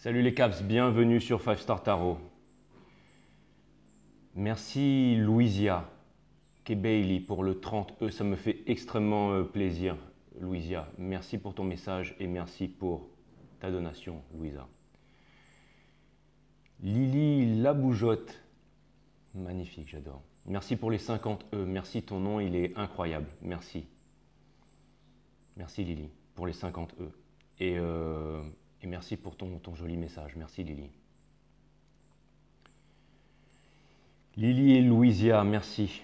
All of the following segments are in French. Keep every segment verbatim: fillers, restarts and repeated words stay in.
Salut les Caps, bienvenue sur five star Tarot. Merci Louisia Kebailey pour le trente E, ça me fait extrêmement euh, plaisir Louisia. Merci pour ton message et merci pour ta donation Louisa. Lily Laboujotte, magnifique, j'adore. Merci pour les cinquante E, merci, ton nom il est incroyable, merci. Merci Lily pour les cinquante E. Et, euh, et merci pour ton, ton joli message, merci Lily. Lily et Louisia, merci.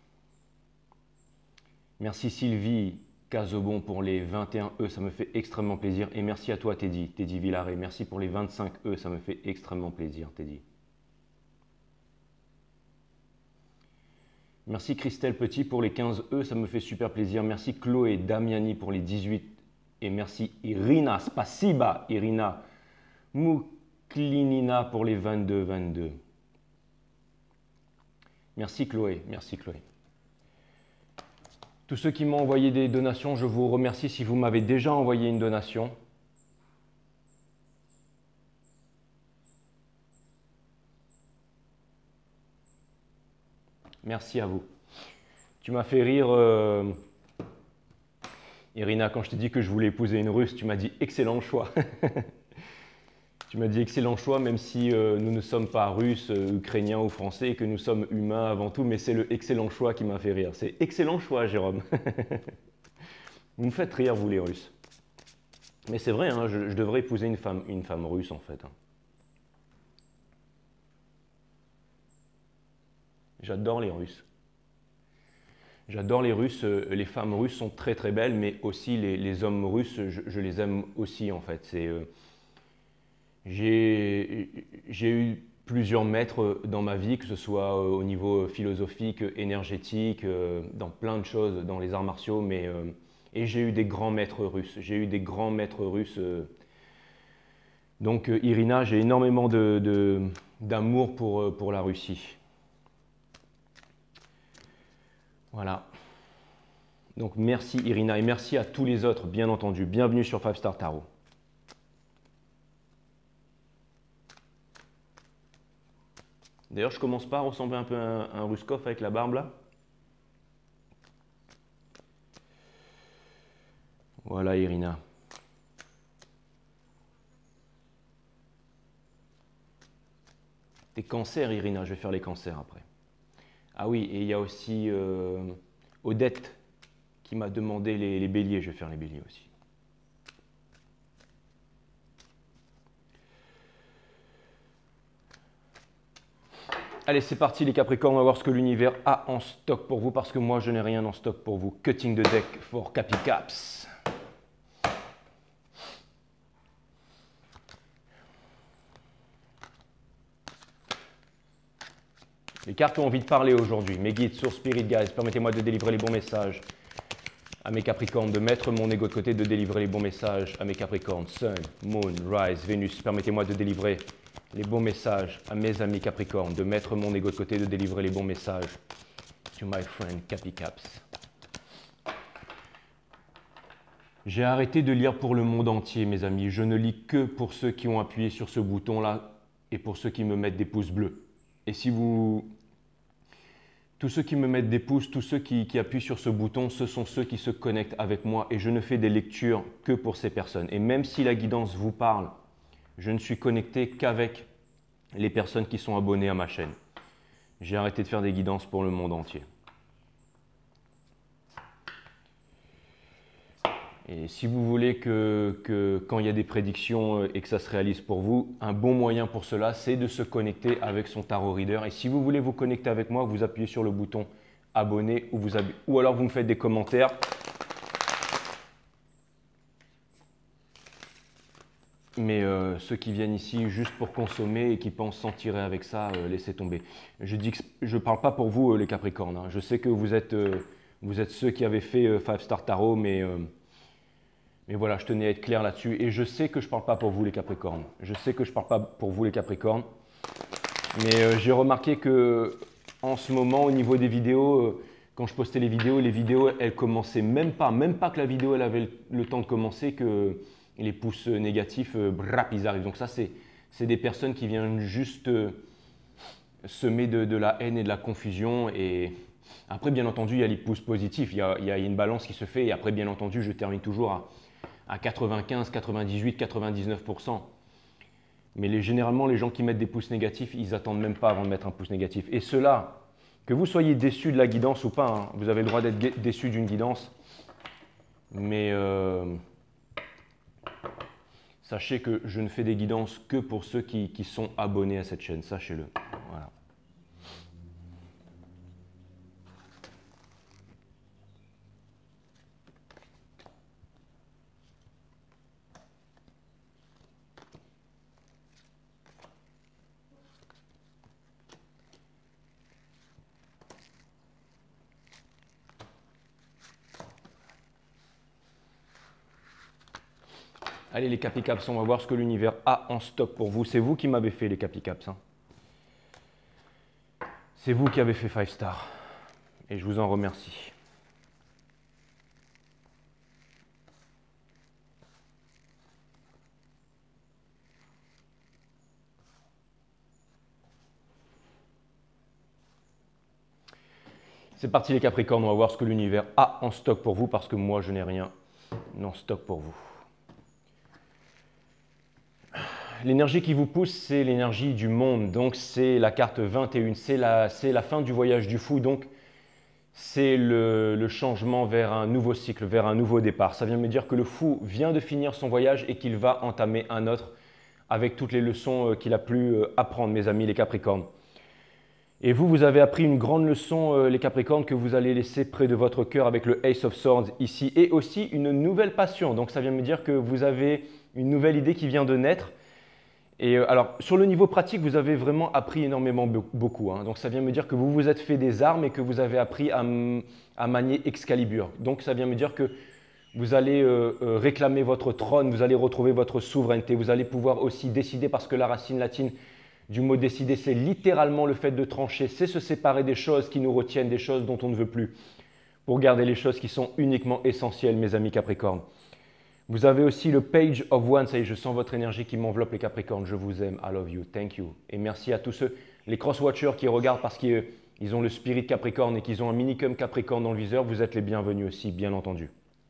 Merci Sylvie Casobon pour les vingt et un E, ça me fait extrêmement plaisir. Et merci à toi Teddy, Teddy Villaret, merci pour les vingt-cinq E, ça me fait extrêmement plaisir Teddy. Merci Christelle Petit pour les quinze E, ça me fait super plaisir. Merci Chloé Damiani pour les dix-huit. Et merci Irina Spasiba, Irina Mouklinina pour les vingt-deux vingt-deux. Merci Chloé, merci Chloé. Tous ceux qui m'ont envoyé des donations, je vous remercie. Si vous m'avez déjà envoyé une donation, merci à vous. Tu m'as fait rire, euh, Irina, quand je t'ai dit que je voulais épouser une Russe, tu m'as dit excellent choix. Tu m'as dit excellent choix, même si euh, nous ne sommes pas russes, euh, ukrainiens ou français, et que nous sommes humains avant tout, mais c'est le excellent choix qui m'a fait rire. C'est excellent choix, Jérôme. Vous me faites rire, vous les Russes. Mais c'est vrai, hein, je, je devrais épouser une femme, une femme russe, en fait. Hein. J'adore les Russes. J'adore les Russes. Les femmes russes sont très très belles, mais aussi les, les hommes russes, je, je les aime aussi, en fait. C'est... Euh, J'ai eu plusieurs maîtres dans ma vie, que ce soit au niveau philosophique, énergétique, dans plein de choses, dans les arts martiaux, mais, et j'ai eu des grands maîtres russes. J'ai eu des grands maîtres russes. Donc Irina, j'ai énormément de, de, d'amour pour, pour la Russie. Voilà. Donc merci Irina et merci à tous les autres, bien entendu. Bienvenue sur five star Tarot. D'ailleurs, je commence pas à ressembler un peu à un, un Ruskov avec la barbe là. Voilà Irina. Tes cancers Irina, je vais faire les cancers après. Ah oui, et il y a aussi euh, Odette qui m'a demandé les, les béliers, je vais faire les béliers aussi. Allez, c'est parti les Capricornes, on va voir ce que l'univers a en stock pour vous, parce que moi, je n'ai rien en stock pour vous. Cutting the deck for Capi Caps. Les cartes ont envie de parler aujourd'hui. Mes guides, source spirit guys, permettez-moi de délivrer les bons messages à mes Capricornes, de mettre mon ego de côté, de délivrer les bons messages à mes Capricornes. Sun, Moon, Rise, Vénus, permettez-moi de délivrer les bons messages à mes amis Capricornes, de mettre mon ego de côté, de délivrer les bons messages to my friend Capi Caps. J'ai arrêté de lire pour le monde entier, mes amis. Je ne lis que pour ceux qui ont appuyé sur ce bouton-là et pour ceux qui me mettent des pouces bleus. Et si vous... Tous ceux qui me mettent des pouces, tous ceux qui, qui appuient sur ce bouton, ce sont ceux qui se connectent avec moi et je ne fais des lectures que pour ces personnes. Et même si la guidance vous parle, je ne suis connecté qu'avec les personnes qui sont abonnées à ma chaîne. J'ai arrêté de faire des guidances pour le monde entier. Et si vous voulez que, que quand il y a des prédictions et que ça se réalise pour vous, un bon moyen pour cela, c'est de se connecter avec son tarot reader. Et si vous voulez vous connecter avec moi, vous appuyez sur le bouton abonner ou, vous ou alors vous me faites des commentaires. Mais euh, ceux qui viennent ici juste pour consommer et qui pensent s'en tirer avec ça, euh, laissez tomber. Je dis que je ne parle pas pour vous, euh, les Capricornes. Hein. Je sais que vous êtes, euh, vous êtes ceux qui avaient fait euh, five star Tarot, mais, euh, mais voilà, je tenais à être clair là-dessus. Et je sais que je ne parle pas pour vous, les Capricornes. Je sais que je ne parle pas pour vous, les Capricornes. Mais euh, j'ai remarqué que en ce moment, au niveau des vidéos, euh, quand je postais les vidéos, les vidéos, elles commençaient même pas, même pas que la vidéo, elle avait le, le temps de commencer, que les pouces négatifs, euh, brap, ils arrivent. Donc ça, c'est c'est des personnes qui viennent juste euh, semer de, de la haine et de la confusion. Et après, bien entendu, il y a les pouces positifs, il y a, il y a une balance qui se fait. Et après, bien entendu, je termine toujours à, à quatre-vingt-quinze, quatre-vingt-dix-huit, quatre-vingt-dix-neuf pour cent. Mais les, généralement, les gens qui mettent des pouces négatifs, ils n'attendent même pas avant de mettre un pouce négatif. Et cela, que vous soyez déçu de la guidance ou pas, hein, vous avez le droit d'être déçu d'une guidance. Mais euh, sachez que je ne fais des guidances que pour ceux qui, qui sont abonnés à cette chaîne, sachez-le. Voilà. Allez les Capicaps, on va voir ce que l'univers a en stock pour vous. C'est vous qui m'avez fait les Capicaps. Hein. C'est vous qui avez fait five star. Et je vous en remercie. C'est parti les Capricornes, on va voir ce que l'univers a en stock pour vous parce que moi je n'ai rien en stock pour vous. L'énergie qui vous pousse, c'est l'énergie du monde, donc c'est la carte vingt et un, c'est la, c'est la fin du voyage du fou, donc c'est le, le changement vers un nouveau cycle, vers un nouveau départ. Ça vient me dire que le fou vient de finir son voyage et qu'il va entamer un autre avec toutes les leçons qu'il a pu apprendre, mes amis les Capricornes. Et vous, vous avez appris une grande leçon, les Capricornes, que vous allez laisser près de votre cœur avec le Ace of Swords ici, et aussi une nouvelle passion. Donc ça vient me dire que vous avez une nouvelle idée qui vient de naître. Et euh, alors, sur le niveau pratique, vous avez vraiment appris énormément beaucoup. Hein. Donc, ça vient me dire que vous vous êtes fait des armes et que vous avez appris à, à manier Excalibur. Donc, ça vient me dire que vous allez euh, euh, réclamer votre trône, vous allez retrouver votre souveraineté. Vous allez pouvoir aussi décider parce que la racine latine du mot décider, c'est littéralement le fait de trancher. C'est se séparer des choses qui nous retiennent, des choses dont on ne veut plus, pour garder les choses qui sont uniquement essentielles, mes amis Capricornes. Vous avez aussi le Page of Wands, ça y est, je sens votre énergie qui m'enveloppe les Capricornes. Je vous aime, I love you, thank you. Et merci à tous ceux, les cross-watchers qui regardent parce qu'ils ont le spirit Capricorne et qu'ils ont un minicum Capricorne dans le viseur. Vous êtes les bienvenus aussi, bien entendu.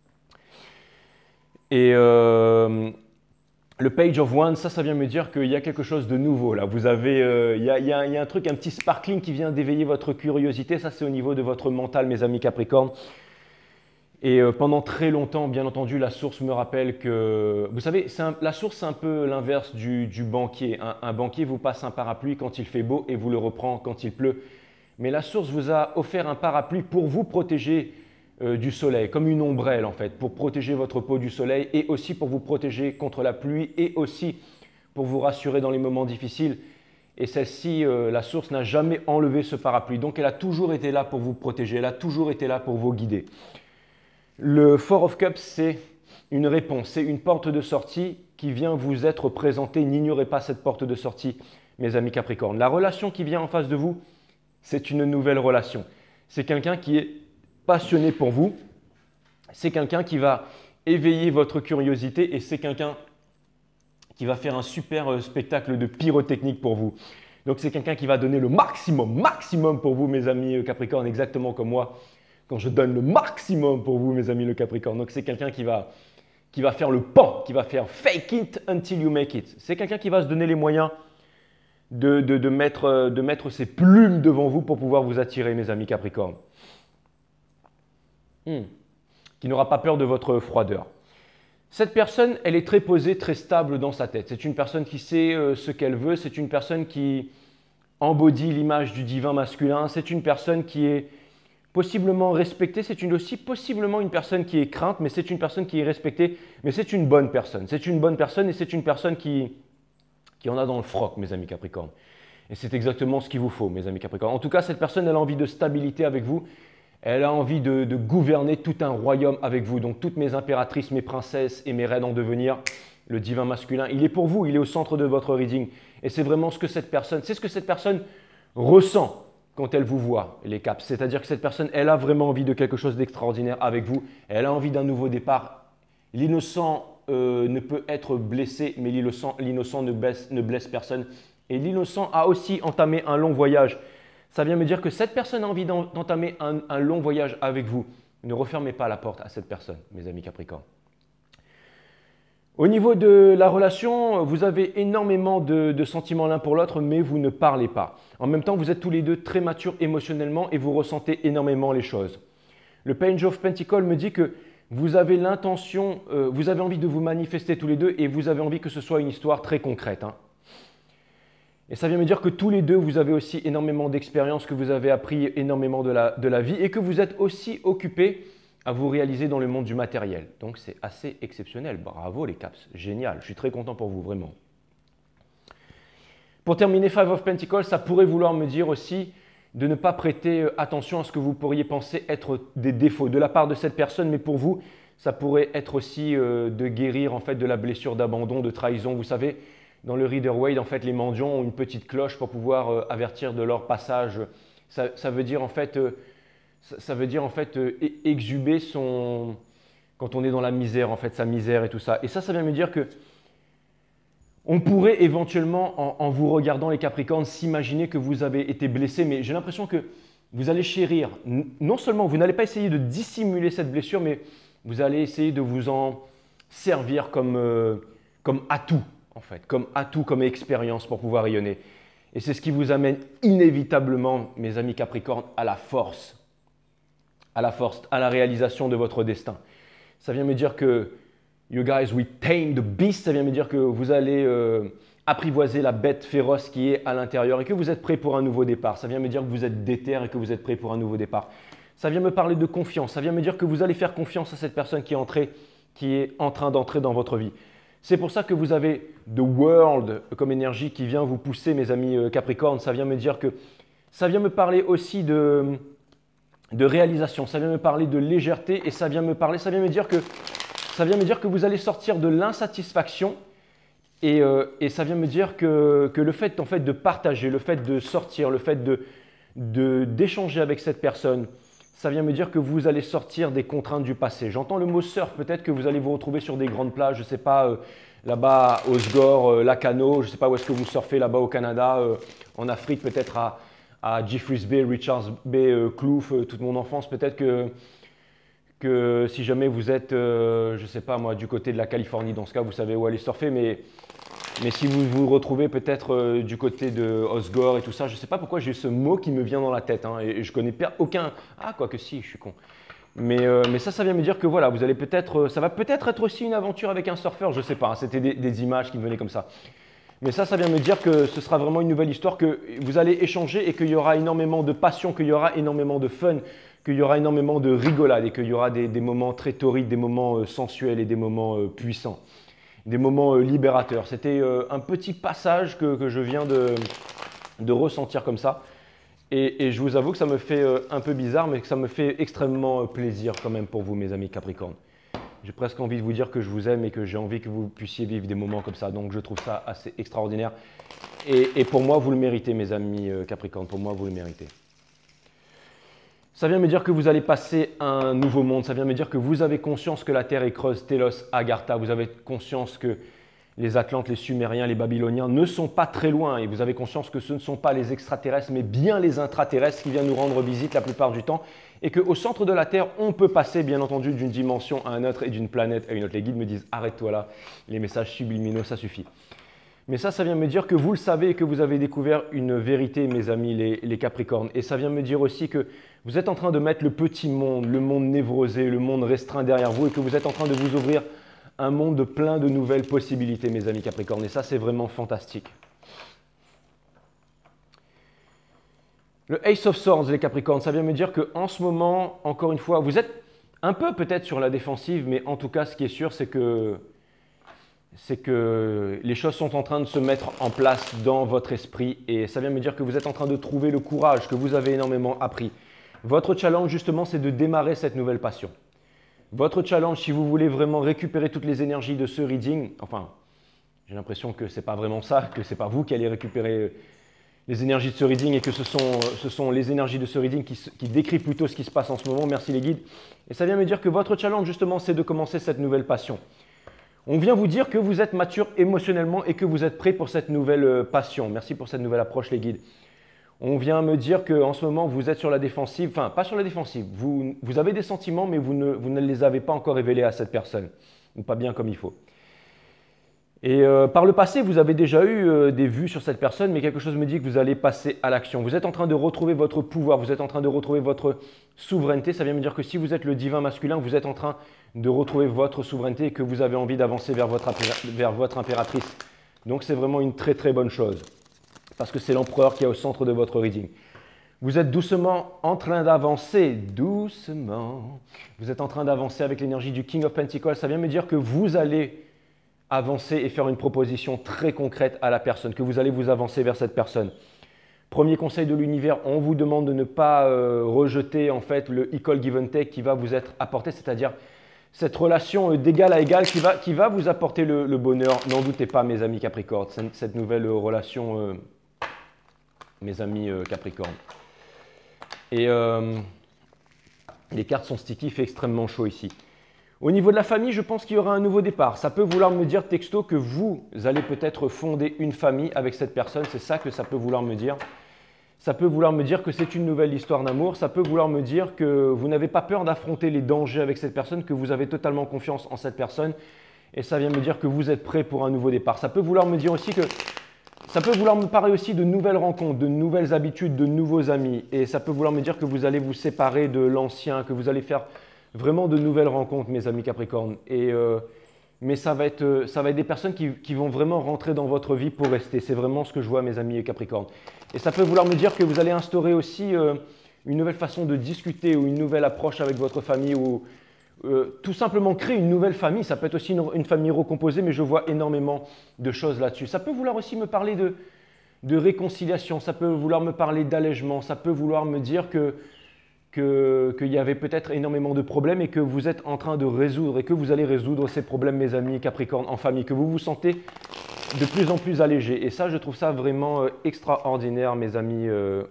Et euh, le Page of Wands, ça, ça vient me dire qu'il y a quelque chose de nouveau là. Vous avez, euh, il, y a, il, y a, il y a un truc, un petit sparkling qui vient d'éveiller votre curiosité. Ça, c'est au niveau de votre mental, mes amis Capricornes. Et euh, pendant très longtemps, bien entendu, la source me rappelle que… Vous savez, un, la source, c'est un peu l'inverse du, du banquier. Un, un banquier vous passe un parapluie quand il fait beau et vous le reprend quand il pleut. Mais la source vous a offert un parapluie pour vous protéger euh, du soleil, comme une ombrelle en fait, pour protéger votre peau du soleil et aussi pour vous protéger contre la pluie et aussi pour vous rassurer dans les moments difficiles. Et celle-ci, euh, la source n'a jamais enlevé ce parapluie. Donc, elle a toujours été là pour vous protéger, elle a toujours été là pour vous guider. Le Four of Cups, c'est une réponse, c'est une porte de sortie qui vient vous être présentée. N'ignorez pas cette porte de sortie, mes amis Capricornes. La relation qui vient en face de vous, c'est une nouvelle relation. C'est quelqu'un qui est passionné pour vous. C'est quelqu'un qui va éveiller votre curiosité et c'est quelqu'un qui va faire un super spectacle de pyrotechnique pour vous. Donc, c'est quelqu'un qui va donner le maximum, maximum pour vous, mes amis Capricornes, exactement comme moi. Quand je donne le maximum pour vous, mes amis le Capricorne. Donc, c'est quelqu'un qui va, qui va faire le pan, qui va faire fake it until you make it. C'est quelqu'un qui va se donner les moyens de, de, de, mettre, de mettre ses plumes devant vous pour pouvoir vous attirer, mes amis Capricorne. Hmm. Qui n'aura pas peur de votre froideur. Cette personne, elle est très posée, très stable dans sa tête. C'est une personne qui sait euh, ce qu'elle veut. C'est une personne qui embodit l'image du divin masculin. C'est une personne qui est possiblement respectée, c'est aussi possiblement une personne qui est crainte, mais c'est une personne qui est respectée, mais c'est une bonne personne. C'est une bonne personne et c'est une personne qui, qui en a dans le froc, mes amis Capricornes. Et c'est exactement ce qu'il vous faut, mes amis Capricornes. En tout cas, cette personne, elle a envie de stabilité avec vous. Elle a envie de, de gouverner tout un royaume avec vous. Donc, toutes mes impératrices, mes princesses et mes reines en devenir, le divin masculin, il est pour vous, il est au centre de votre reading. Et c'est vraiment ce que cette personne, c'est ce que cette personne ressent quand elle vous voit, les caps. C'est-à-dire que cette personne, elle a vraiment envie de quelque chose d'extraordinaire avec vous. Elle a envie d'un nouveau départ. L'innocent euh, ne peut être blessé, mais l'innocent ne blesse, ne blesse personne. Et l'innocent a aussi entamé un long voyage. Ça vient me dire que cette personne a envie d'entamer un, un long voyage avec vous. Ne refermez pas la porte à cette personne, mes amis Capricorne. Au niveau de la relation, vous avez énormément de, de sentiments l'un pour l'autre, mais vous ne parlez pas. En même temps, vous êtes tous les deux très matures émotionnellement et vous ressentez énormément les choses. Le Page of Pentacles me dit que vous avez l'intention, euh, vous avez envie de vous manifester tous les deux et vous avez envie que ce soit une histoire très concrète. Hein. Et ça vient me dire que tous les deux, vous avez aussi énormément d'expérience, que vous avez appris énormément de la, de la vie et que vous êtes aussi occupés à vous réaliser dans le monde du matériel. Donc, c'est assez exceptionnel. Bravo les Caps, génial. Je suis très content pour vous, vraiment. Pour terminer, Five of Pentacles, ça pourrait vouloir me dire aussi de ne pas prêter attention à ce que vous pourriez penser être des défauts de la part de cette personne, mais pour vous, ça pourrait être aussi euh, de guérir en fait de la blessure d'abandon, de trahison. Vous savez, dans le Rider-Waite, en fait, les mendiants ont une petite cloche pour pouvoir euh, avertir de leur passage. Ça, ça veut dire en fait... Euh, Ça veut dire en fait euh, exhuber son, quand on est dans la misère, en fait, sa misère et tout ça. Et ça, ça vient me dire que on pourrait éventuellement, en, en vous regardant les Capricornes, s'imaginer que vous avez été blessé, mais j'ai l'impression que vous allez chérir. Non seulement vous n'allez pas essayer de dissimuler cette blessure, mais vous allez essayer de vous en servir comme, euh, comme atout, en fait, comme atout, comme expérience pour pouvoir rayonner. Et c'est ce qui vous amène inévitablement, mes amis Capricornes, à la force. à la force, à la réalisation de votre destin. Ça vient me dire que you guys will tame the beast, ça vient me dire que vous allez euh, apprivoiser la bête féroce qui est à l'intérieur et que vous êtes prêt pour un nouveau départ. Ça vient me dire que vous êtes déter et que vous êtes prêt pour un nouveau départ. Ça vient me parler de confiance, ça vient me dire que vous allez faire confiance à cette personne qui est, entrée, qui est en train d'entrer dans votre vie. C'est pour ça que vous avez The World comme énergie qui vient vous pousser, mes amis Capricorne. Ça vient me dire que ça vient me parler aussi de... de réalisation, ça vient me parler de légèreté et ça vient me parler, ça vient me dire que, ça vient me dire que vous allez sortir de l'insatisfaction et, euh, et ça vient me dire que, que le fait, en fait de partager, le fait de sortir, le fait de, de, d'échanger avec cette personne, ça vient me dire que vous allez sortir des contraintes du passé. J'entends le mot surf, peut-être que vous allez vous retrouver sur des grandes plages, je ne sais pas, euh, là-bas à Osgore, euh, Lacano, je ne sais pas où est-ce que vous surfez là-bas au Canada, euh, en Afrique peut-être à... à Jeffreys Bay, Richards Bay, euh, Kloof, euh, toute mon enfance. Peut-être que, que si jamais vous êtes, euh, je ne sais pas moi, du côté de la Californie, dans ce cas, vous savez où aller surfer. Mais, mais si vous vous retrouvez peut-être euh, du côté de Osgore et tout ça, je ne sais pas pourquoi j'ai ce mot qui me vient dans la tête. Hein, et, et je ne connais aucun… Ah, quoi que si, je suis con. Mais, euh, mais ça, ça vient me dire que voilà, vous allez peut-être… Ça va peut-être être aussi une aventure avec un surfeur, je ne sais pas. Hein, c'était des, des images qui me venaient comme ça. Mais ça, ça vient me dire que ce sera vraiment une nouvelle histoire, que vous allez échanger et qu'il y aura énormément de passion, qu'il y aura énormément de fun, qu'il y aura énormément de rigolade et qu'il y aura des, des moments très torrides, des moments euh, sensuels et des moments euh, puissants, des moments euh, libérateurs. C'était euh, un petit passage que, que je viens de, de ressentir comme ça. Et, et je vous avoue que ça me fait euh, un peu bizarre, mais que ça me fait extrêmement euh, plaisir quand même pour vous, mes amis Capricorne. J'ai presque envie de vous dire que je vous aime et que j'ai envie que vous puissiez vivre des moments comme ça. Donc, je trouve ça assez extraordinaire. Et, et pour moi, vous le méritez, mes amis Capricorne. Pour moi, vous le méritez. Ça vient me dire que vous allez passer un nouveau monde. Ça vient me dire que vous avez conscience que la Terre est creuse, Telos, Agartha. Vous avez conscience que les Atlantes, les Sumériens, les Babyloniens ne sont pas très loin. Et vous avez conscience que ce ne sont pas les extraterrestres, mais bien les intraterrestres qui viennent nous rendre visite la plupart du temps. Et qu'au centre de la Terre, on peut passer bien entendu d'une dimension à une autre et d'une planète à une autre. Les guides me disent « arrête-toi là, les messages subliminaux, ça suffit ». Mais ça, ça vient me dire que vous le savez et que vous avez découvert une vérité, mes amis les, les Capricornes. Et ça vient me dire aussi que vous êtes en train de mettre le petit monde, le monde névrosé, le monde restreint derrière vous et que vous êtes en train de vous ouvrir un monde plein de nouvelles possibilités, mes amis Capricornes. Et ça, c'est vraiment fantastique. Le Ace of Swords, les Capricornes, ça vient me dire qu'en ce moment, encore une fois, vous êtes un peu peut-être sur la défensive, mais en tout cas, ce qui est sûr, c'est que, c'est que les choses sont en train de se mettre en place dans votre esprit. Et ça vient me dire que vous êtes en train de trouver le courage que vous avez énormément appris. Votre challenge, justement, c'est de démarrer cette nouvelle passion. Votre challenge, si vous voulez vraiment récupérer toutes les énergies de ce reading, enfin, j'ai l'impression que ce n'est pas vraiment ça, que ce n'est pas vous qui allez récupérer les énergies de ce reading et que ce sont, ce sont les énergies de ce reading qui, qui décrivent plutôt ce qui se passe en ce moment. Merci les guides. Et ça vient me dire que votre challenge, justement, c'est de commencer cette nouvelle passion. On vient vous dire que vous êtes mature émotionnellement et que vous êtes prêt pour cette nouvelle passion. Merci pour cette nouvelle approche, les guides. On vient me dire qu'en ce moment, vous êtes sur la défensive. Enfin, pas sur la défensive. Vous, vous avez des sentiments, mais vous ne, vous ne les avez pas encore révélés à cette personne. Ou pas bien comme il faut. Et euh, par le passé, vous avez déjà eu euh, des vues sur cette personne, mais quelque chose me dit que vous allez passer à l'action. Vous êtes en train de retrouver votre pouvoir, vous êtes en train de retrouver votre souveraineté. Ça vient me dire que si vous êtes le divin masculin, vous êtes en train de retrouver votre souveraineté et que vous avez envie d'avancer vers votre, vers votre impératrice. Donc c'est vraiment une très très bonne chose, parce que c'est l'empereur qui est au centre de votre reading. Vous êtes doucement en train d'avancer, doucement. Vous êtes en train d'avancer avec l'énergie du King of Pentacles. Ça vient me dire que vous allez avancer et faire une proposition très concrète à la personne, que vous allez vous avancer vers cette personne. Premier conseil de l'univers, on vous demande de ne pas euh, rejeter en fait le equal give and take qui va vous être apporté, c'est-à-dire cette relation euh, d'égal à égal qui va, qui va vous apporter le, le bonheur. N'en doutez pas, mes amis Capricorne, cette nouvelle euh, relation, euh, mes amis euh, Capricorne. Et euh, les cartes sont sticky, il fait extrêmement chaud ici. Au niveau de la famille, je pense qu'il y aura un nouveau départ. Ça peut vouloir me dire texto que vous allez peut-être fonder une famille avec cette personne. C'est ça que ça peut vouloir me dire. Ça peut vouloir me dire que c'est une nouvelle histoire d'amour. Ça peut vouloir me dire que vous n'avez pas peur d'affronter les dangers avec cette personne, que vous avez totalement confiance en cette personne. Et ça vient me dire que vous êtes prêt pour un nouveau départ. Ça peut vouloir me dire aussi que ça peut vouloir me parler aussi de nouvelles rencontres, de nouvelles habitudes, de nouveaux amis. Et ça peut vouloir me dire que vous allez vous séparer de l'ancien, que vous allez faire vraiment de nouvelles rencontres, mes amis Capricorne. Et, euh, mais ça va, être, ça va être des personnes qui, qui vont vraiment rentrer dans votre vie pour rester. C'est vraiment ce que je vois, mes amis Capricorne. Et ça peut vouloir me dire que vous allez instaurer aussi euh, une nouvelle façon de discuter ou une nouvelle approche avec votre famille ou euh, tout simplement créer une nouvelle famille. Ça peut être aussi une, une famille recomposée, mais je vois énormément de choses là-dessus. Ça peut vouloir aussi me parler de, de réconciliation. Ça peut vouloir me parler d'allègement. Ça peut vouloir me dire que qu'il y avait peut-être énormément de problèmes et que vous êtes en train de résoudre et que vous allez résoudre ces problèmes, mes amis Capricorne, en famille, que vous vous sentez de plus en plus allégé. Et ça, je trouve ça vraiment euh, extraordinaire, mes amis, euh,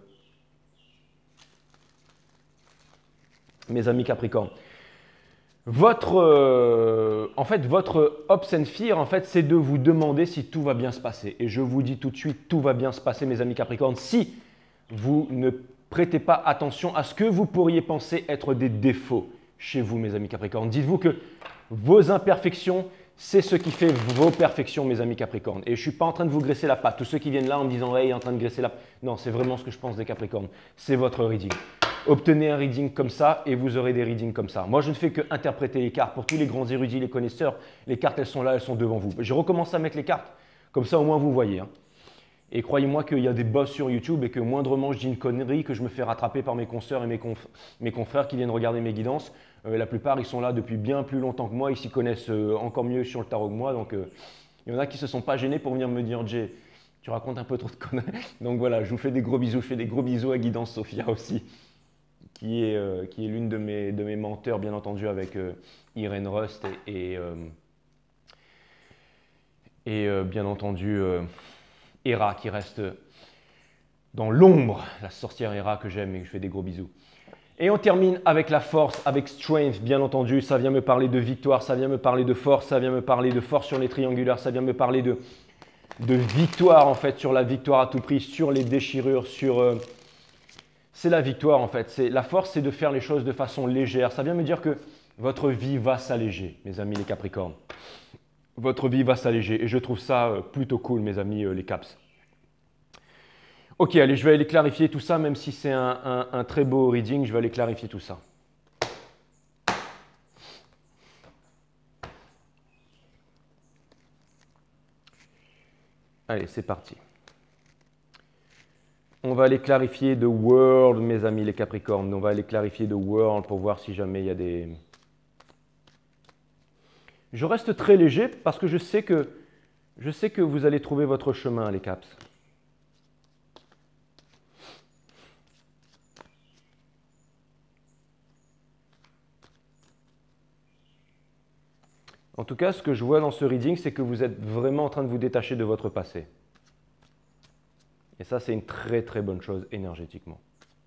mes amis Capricorne. Votre, euh, en fait, votre hopes and fear, en fait, c'est de vous demander si tout va bien se passer. Et je vous dis tout de suite, tout va bien se passer, mes amis Capricorne, si vous ne prêtez pas attention à ce que vous pourriez penser être des défauts chez vous, mes amis Capricorne. Dites-vous que vos imperfections, c'est ce qui fait vos perfections, mes amis Capricorne. Et je ne suis pas en train de vous graisser la patte. Tous ceux qui viennent là en me disant hey, « il est en train de graisser la patte ». Non, c'est vraiment ce que je pense des Capricornes. C'est votre reading. Obtenez un reading comme ça et vous aurez des readings comme ça. Moi, je ne fais que interpréter les cartes. Pour tous les grands érudits, les connaisseurs, les cartes, elles sont là, elles sont devant vous. Je recommence à mettre les cartes. Comme ça, au moins, vous voyez. Hein. Et croyez-moi qu'il y a des boss sur YouTube et que moindrement je dis une connerie, que je me fais rattraper par mes consoeurs et mes, conf mes confrères qui viennent regarder mes guidances. Euh, la plupart, ils sont là depuis bien plus longtemps que moi. Ils s'y connaissent euh, encore mieux sur le tarot que moi. Donc, euh, il y en a qui ne se sont pas gênés pour venir me dire « Jay, tu racontes un peu trop de conneries. » Donc voilà, je vous fais des gros bisous. Je fais des gros bisous à Guidance Sophia aussi, qui est, euh, qui est l'une de mes, de mes menteurs, bien entendu, avec euh, Irène Rust et, et, euh, et euh, bien entendu… Euh, Hera qui reste dans l'ombre, la sorcière Hera que j'aime et que je fais des gros bisous. Et on termine avec la force, avec strength, bien entendu. Ça vient me parler de victoire, ça vient me parler de force, ça vient me parler de force sur les triangulaires, ça vient me parler de, de victoire en fait, sur la victoire à tout prix, sur les déchirures, sur… Euh, c'est la victoire en fait. La force, c'est de faire les choses de façon légère. Ça vient me dire que votre vie va s'alléger, mes amis les Capricornes. Votre vie va s'alléger et je trouve ça plutôt cool, mes amis les Caps. Ok, allez, je vais aller clarifier tout ça, même si c'est un, un, un très beau reading, je vais aller clarifier tout ça. Allez, c'est parti. On va aller clarifier The World, mes amis les Capricornes. On va aller clarifier The World pour voir si jamais il y a des… Je reste très léger parce que je sais que, je sais que vous allez trouver votre chemin, les Caps. En tout cas, ce que je vois dans ce reading, c'est que vous êtes vraiment en train de vous détacher de votre passé. Et ça, c'est une très très bonne chose énergétiquement.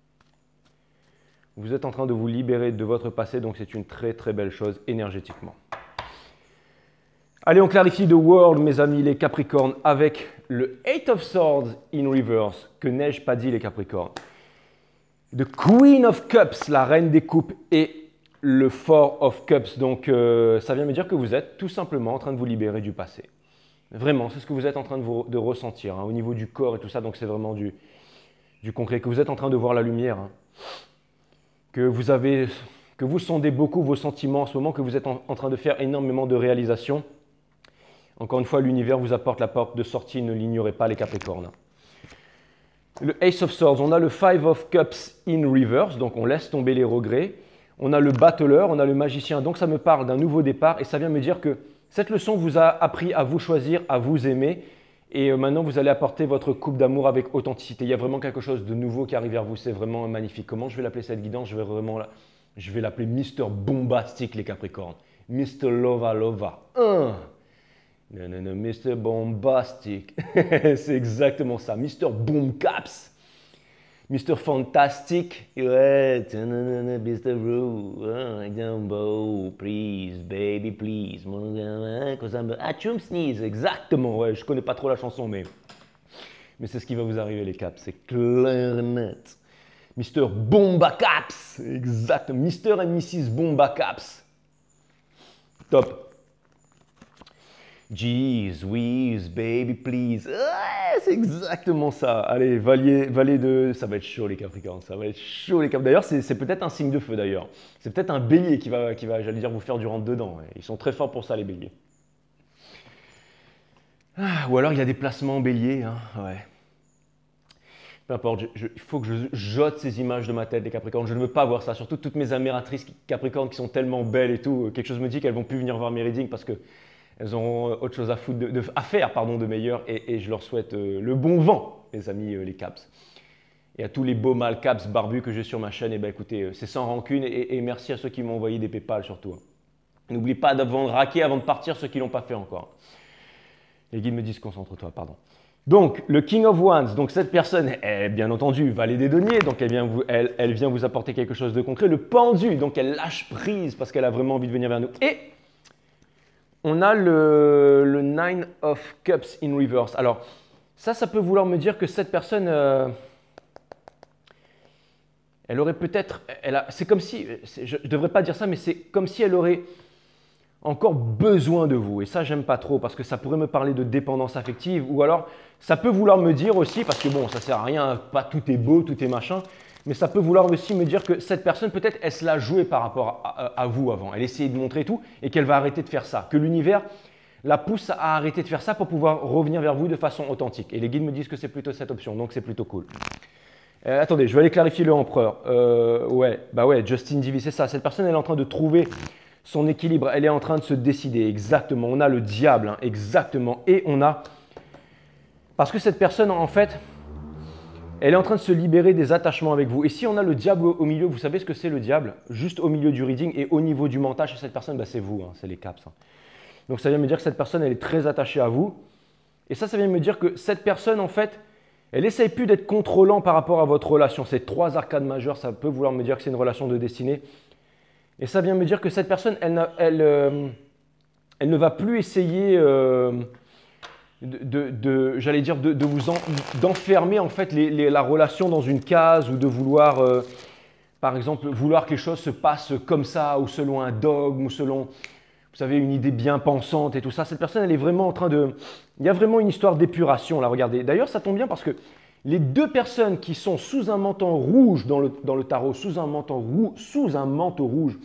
Vous êtes en train de vous libérer de votre passé, donc c'est une très très belle chose énergétiquement. Allez, on clarifie the world, mes amis, les Capricornes, avec le Eight of Swords in reverse. Que n'ai-je pas dit, les Capricornes? The Queen of Cups, la reine des coupes, et le Four of Cups. Donc, euh, ça vient me dire que vous êtes tout simplement en train de vous libérer du passé. Vraiment, c'est ce que vous êtes en train de, vous, de ressentir, hein, au niveau du corps et tout ça. Donc, c'est vraiment du, du concret, que vous êtes en train de voir la lumière. Hein. Que vous avez, que vous sondez beaucoup vos sentiments en ce moment, que vous êtes en, en train de faire énormément de réalisations. Encore une fois, l'univers vous apporte la porte de sortie, ne l'ignorez pas, les Capricornes. Le Ace of Swords, on a le Five of Cups in reverse, donc on laisse tomber les regrets. On a le Battler, on a le Magicien, donc ça me parle d'un nouveau départ et ça vient me dire que cette leçon vous a appris à vous choisir, à vous aimer et maintenant vous allez apporter votre coupe d'amour avec authenticité. Il y a vraiment quelque chose de nouveau qui arrive vers vous, c'est vraiment magnifique. Comment je vais l'appeler cette guidance? Je vais vraiment la... je vais l'appeler Mister Bombastique, les Capricornes. Mister Lova Lova. un. Non, non, non, Mister Bombastic, c'est exactement ça. Mister Boomcaps, Mister Fantastic, ouais, Mister Roo, Dumbo, please, baby, please, cause I'm a chum sneeze, exactement, ouais, je connais pas trop la chanson, mais, mais c'est ce qui va vous arriver, les caps, c'est clair et net. Mister Bombacaps, exact, Mister et Missus Bombacaps, top. Jeez, whiz, baby, please. Ouais, c'est exactement ça. Allez, valet, valet de... Ça va être chaud, les Capricornes. Ça va être chaud, les Capricornes. D'ailleurs, c'est peut-être un signe de feu, d'ailleurs. C'est peut-être un bélier qui va, qui va j'allais dire, vous faire du rentre-dedans. Ouais. Ils sont très forts pour ça, les béliers. Ah, ou alors, il y a des placements en bélier. Hein. Ouais. Peu importe, je, je, il faut que je jote ces images de ma tête, les Capricornes. Je ne veux pas voir ça. Surtout toutes mes admiratrices Capricornes qui sont tellement belles et tout. Quelque chose me dit qu'elles vont plus venir voir mes readings parce que elles auront autre chose à, foutre de, de, à faire pardon, de meilleur et, et je leur souhaite euh, le bon vent, mes amis euh, les Caps. Et à tous les beaux mâles Caps barbus que j'ai sur ma chaîne, eh ben, écoutez, euh, c'est sans rancune et, et merci à ceux qui m'ont envoyé des PayPal surtout. N'oublie pas de raquer avant de partir ceux qui ne l'ont pas fait encore. Les guides me disent concentre-toi, pardon. Donc, le King of Wands, donc cette personne est bien entendu valet des deniers, donc elle vient, vous, elle, elle vient vous apporter quelque chose de concret. Le pendu, donc elle lâche prise parce qu'elle a vraiment envie de venir vers nous. Et on a le, le Nine of Cups in reverse. Alors, ça, ça peut vouloir me dire que cette personne, euh, elle aurait peut-être, c'est comme si, je ne devrais pas dire ça, mais c'est comme si elle aurait encore besoin de vous. Et ça, j'aime pas trop parce que ça pourrait me parler de dépendance affective ou alors, ça peut vouloir me dire aussi, parce que bon, ça sert à rien, pas tout est beau, tout est machin, mais ça peut vouloir aussi me dire que cette personne, peut-être, elle se l'a jouée par rapport à, à, à vous avant. Elle essayait de montrer tout et qu'elle va arrêter de faire ça. Que l'univers la pousse à arrêter de faire ça pour pouvoir revenir vers vous de façon authentique. Et les guides me disent que c'est plutôt cette option, donc c'est plutôt cool. Euh, attendez, je vais aller clarifier le empereur. Euh, ouais, bah ouais, Justin Divi, c'est ça. Cette personne, elle est en train de trouver son équilibre. Elle est en train de se décider, exactement. On a le diable, hein, exactement. Et on a... Parce que cette personne, en fait... Elle est en train de se libérer des attachements avec vous. Et si on a le diable au milieu, vous savez ce que c'est le diable? Juste au milieu du reading et au niveau du mental chez cette personne, bah c'est vous, hein, c'est les caps. Hein. Donc ça vient me dire que cette personne, elle est très attachée à vous. Et ça, ça vient me dire que cette personne, en fait, elle essaye plus d'être contrôlant par rapport à votre relation. Ces trois arcades majeures, ça peut vouloir me dire que c'est une relation de destinée. Et ça vient me dire que cette personne, elle, elle, euh, elle ne va plus essayer... Euh, de, de, de j'allais dire, de, de vous en, d'enfermer en fait les, les, la relation dans une case ou de vouloir, euh, par exemple, vouloir que les choses se passent comme ça ou selon un dogme ou selon, vous savez, une idée bien pensante et tout ça. Cette personne, elle est vraiment en train de... Il y a vraiment une histoire d'épuration là, regardez. D'ailleurs, ça tombe bien parce que les deux personnes qui sont sous un manteau rouge dans le, dans le tarot, sous un manteau, rou, sous un manteau rouge,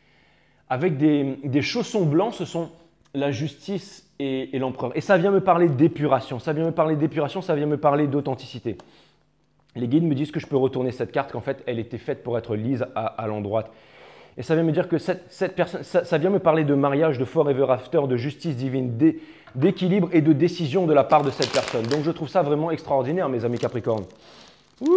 avec des, des chaussons blancs, ce sont la justice et, et l'empereur. Et ça vient me parler d'épuration, ça vient me parler d'épuration, ça vient me parler d'authenticité. Les guides me disent que je peux retourner cette carte, qu'en fait, elle était faite pour être lise à, à l'endroit. Et ça vient me dire que cette, cette personne, ça, ça vient me parler de mariage, de forever after, de justice divine, d'équilibre et de décision de la part de cette personne. Donc, je trouve ça vraiment extraordinaire, mes amis Capricornes. Ouh!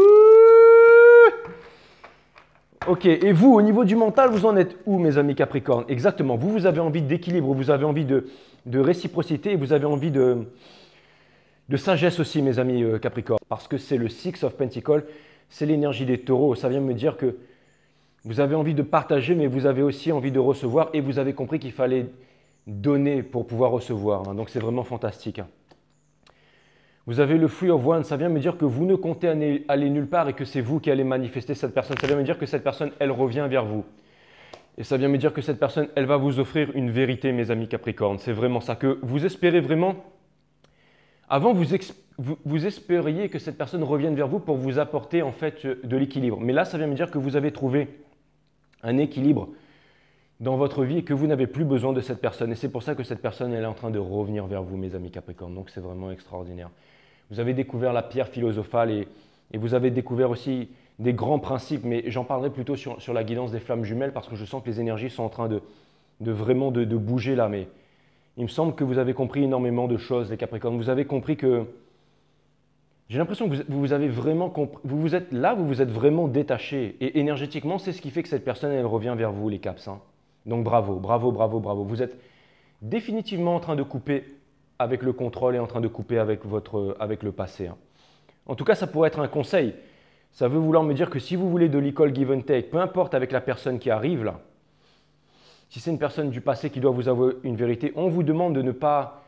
Ok, et vous, au niveau du mental, vous en êtes où, mes amis Capricornes? Exactement, vous, vous avez envie d'équilibre, vous avez envie de, de réciprocité et vous avez envie de, de sagesse aussi, mes amis euh, Capricornes. Parce que c'est le Six of Pentacles, c'est l'énergie des taureaux. Ça vient me dire que vous avez envie de partager, mais vous avez aussi envie de recevoir et vous avez compris qu'il fallait donner pour pouvoir recevoir. Hein. Donc, c'est vraiment fantastique. Hein. Vous avez le Free of Wands, ça vient me dire que vous ne comptez aller nulle part et que c'est vous qui allez manifester cette personne. Ça vient me dire que cette personne, elle revient vers vous. Et ça vient me dire que cette personne, elle va vous offrir une vérité, mes amis Capricorne. C'est vraiment ça, que vous espérez vraiment. Avant, vous, vous, vous espériez que cette personne revienne vers vous pour vous apporter en fait de l'équilibre. Mais là, ça vient me dire que vous avez trouvé un équilibre dans votre vie et que vous n'avez plus besoin de cette personne. Et c'est pour ça que cette personne, elle est en train de revenir vers vous, mes amis Capricorne. Donc, c'est vraiment extraordinaire. Vous avez découvert la pierre philosophale et, et vous avez découvert aussi des grands principes, mais j'en parlerai plutôt sur, sur la guidance des flammes jumelles parce que je sens que les énergies sont en train de, de vraiment de, de bouger là. Mais il me semble que vous avez compris énormément de choses, les Capricornes. Vous avez compris que… J'ai l'impression que vous, vous avez vraiment compris… Vous, vous êtes là, vous vous êtes vraiment détaché. Et énergétiquement, c'est ce qui fait que cette personne, elle revient vers vous, les Caps. Hein. Donc bravo, bravo, bravo, bravo. Vous êtes définitivement en train de couper avec le contrôle et en train de couper avec, votre, avec le passé. Hein. En tout cas, ça pourrait être un conseil. Ça veut vouloir me dire que si vous voulez de l'école give and take, peu importe avec la personne qui arrive là, si c'est une personne du passé qui doit vous avouer une vérité, on vous demande de ne pas,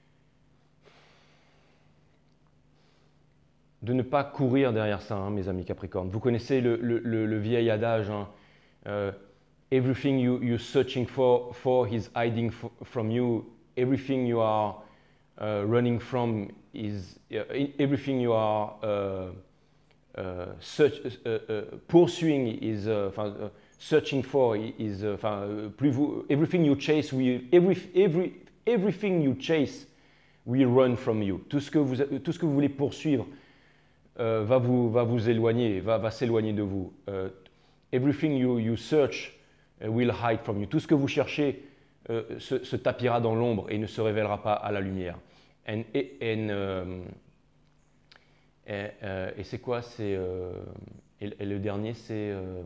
de ne pas courir derrière ça, hein, mes amis Capricorne. Vous connaissez le, le, le, le vieil adage, hein, euh, everything you, you're searching for, for is hiding for, from you. Everything you are uh, running from is, uh, everything you are uh, uh, search, uh, uh, pursuing is, uh, uh, searching for is, uh, uh, plus vous, everything you chase will, every, every, everything you chase will run from you. Tout ce que vous, tout ce que vous voulez poursuivre uh, va, vous, va vous éloigner, va, va s'éloigner de vous. Uh, everything you, you search will hide from you. Tout ce que vous cherchez euh, se, se tapira dans l'ombre et ne se révélera pas à la lumière. And, and, um, et, euh, et c'est quoi? C'est euh, et, et le dernier, c'est euh,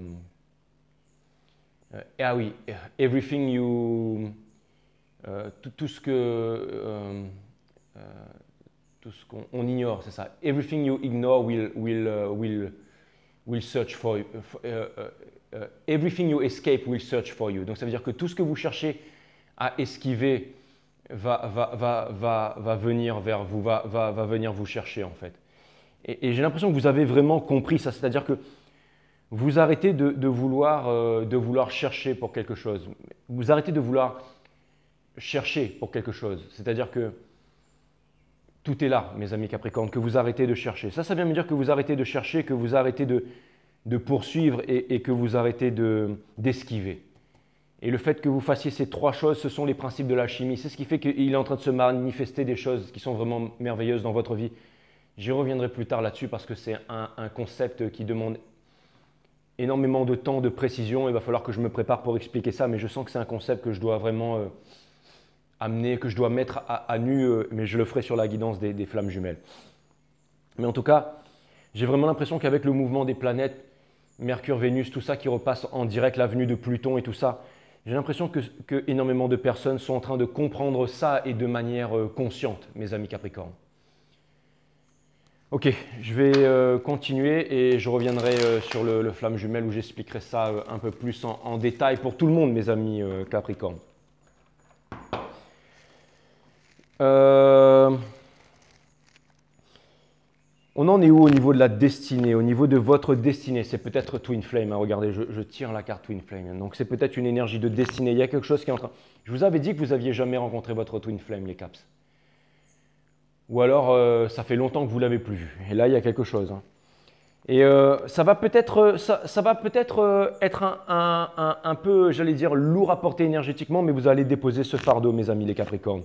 euh, ah oui, everything you, euh, tout, tout ce que euh, euh, tout ce qu'on on ignore, c'est ça. Everything you ignore will will uh, will will search for you. Uh, uh, uh, everything you escape will search for you. Donc ça veut dire que tout ce que vous cherchez à esquiver va, va, va, va, va venir vers vous, va, va, va venir vous chercher en fait. Et, et j'ai l'impression que vous avez vraiment compris ça, c'est-à-dire que vous arrêtez de, de, vouloir, euh, de vouloir chercher pour quelque chose. Vous arrêtez de vouloir chercher pour quelque chose. C'est-à-dire que tout est là, mes amis Capricornes, que vous arrêtez de chercher. Ça, ça vient me dire que vous arrêtez de chercher, que vous arrêtez de, de poursuivre et, et que vous arrêtez d'esquiver. Et le fait que vous fassiez ces trois choses, ce sont les principes de l'alchimie. C'est ce qui fait qu'il est en train de se manifester des choses qui sont vraiment merveilleuses dans votre vie. J'y reviendrai plus tard là-dessus parce que c'est un, un concept qui demande énormément de temps, de précision. Il va falloir que je me prépare pour expliquer ça, mais je sens que c'est un concept que je dois vraiment euh, amener, que je dois mettre à, à nu, euh, mais je le ferai sur la guidance des, des flammes jumelles. Mais en tout cas, j'ai vraiment l'impression qu'avec le mouvement des planètes, Mercure, Vénus, tout ça qui repasse en direct, la venue de Pluton et tout ça, j'ai l'impression que, que énormément de personnes sont en train de comprendre ça et de manière euh, consciente, mes amis Capricornes. Ok, je vais euh, continuer et je reviendrai euh, sur le, le flamme jumelle où j'expliquerai ça euh, un peu plus en, en détail pour tout le monde, mes amis euh, Capricornes. Euh... On en est où au niveau de la destinée, au niveau de votre destinée? C'est peut-être Twin Flame, hein. Regardez, je, je tire la carte Twin Flame. Donc c'est peut-être une énergie de destinée, il y a quelque chose qui est en train… Je vous avais dit que vous n'aviez jamais rencontré votre Twin Flame, les Caps. Ou alors, euh, ça fait longtemps que vous ne l'avez plus vu. Et là, il y a quelque chose. Hein. Et euh, ça va peut-être ça, ça va peut-être euh, être un, un, un, un peu, j'allais dire, lourd à porter énergétiquement, mais vous allez déposer ce fardeau, mes amis les Capricornes.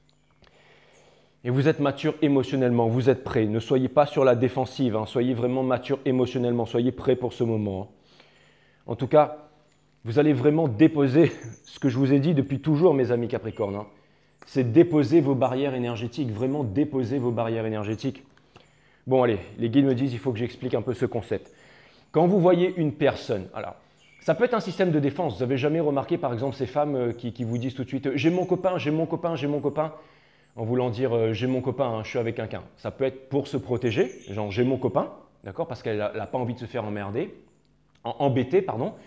Et vous êtes mature émotionnellement, vous êtes prêts. Ne soyez pas sur la défensive, hein. Soyez vraiment mature émotionnellement, soyez prêts pour ce moment. Hein. En tout cas, vous allez vraiment déposer ce que je vous ai dit depuis toujours, mes amis Capricornes. Hein. C'est déposer vos barrières énergétiques, vraiment déposer vos barrières énergétiques. Bon, allez, les guides me disent il faut que j'explique un peu ce concept. Quand vous voyez une personne, alors, ça peut être un système de défense. Vous n'avez jamais remarqué, par exemple, ces femmes qui, qui vous disent tout de suite « j'ai mon copain, j'ai mon copain, j'ai mon copain », en voulant dire euh, « j'ai mon copain, hein, je suis avec quelqu'un ». Ça peut être pour se protéger, genre « j'ai mon copain », d'accord, parce qu'elle n'a pas envie de se faire emmerder, en, embêter, pardon.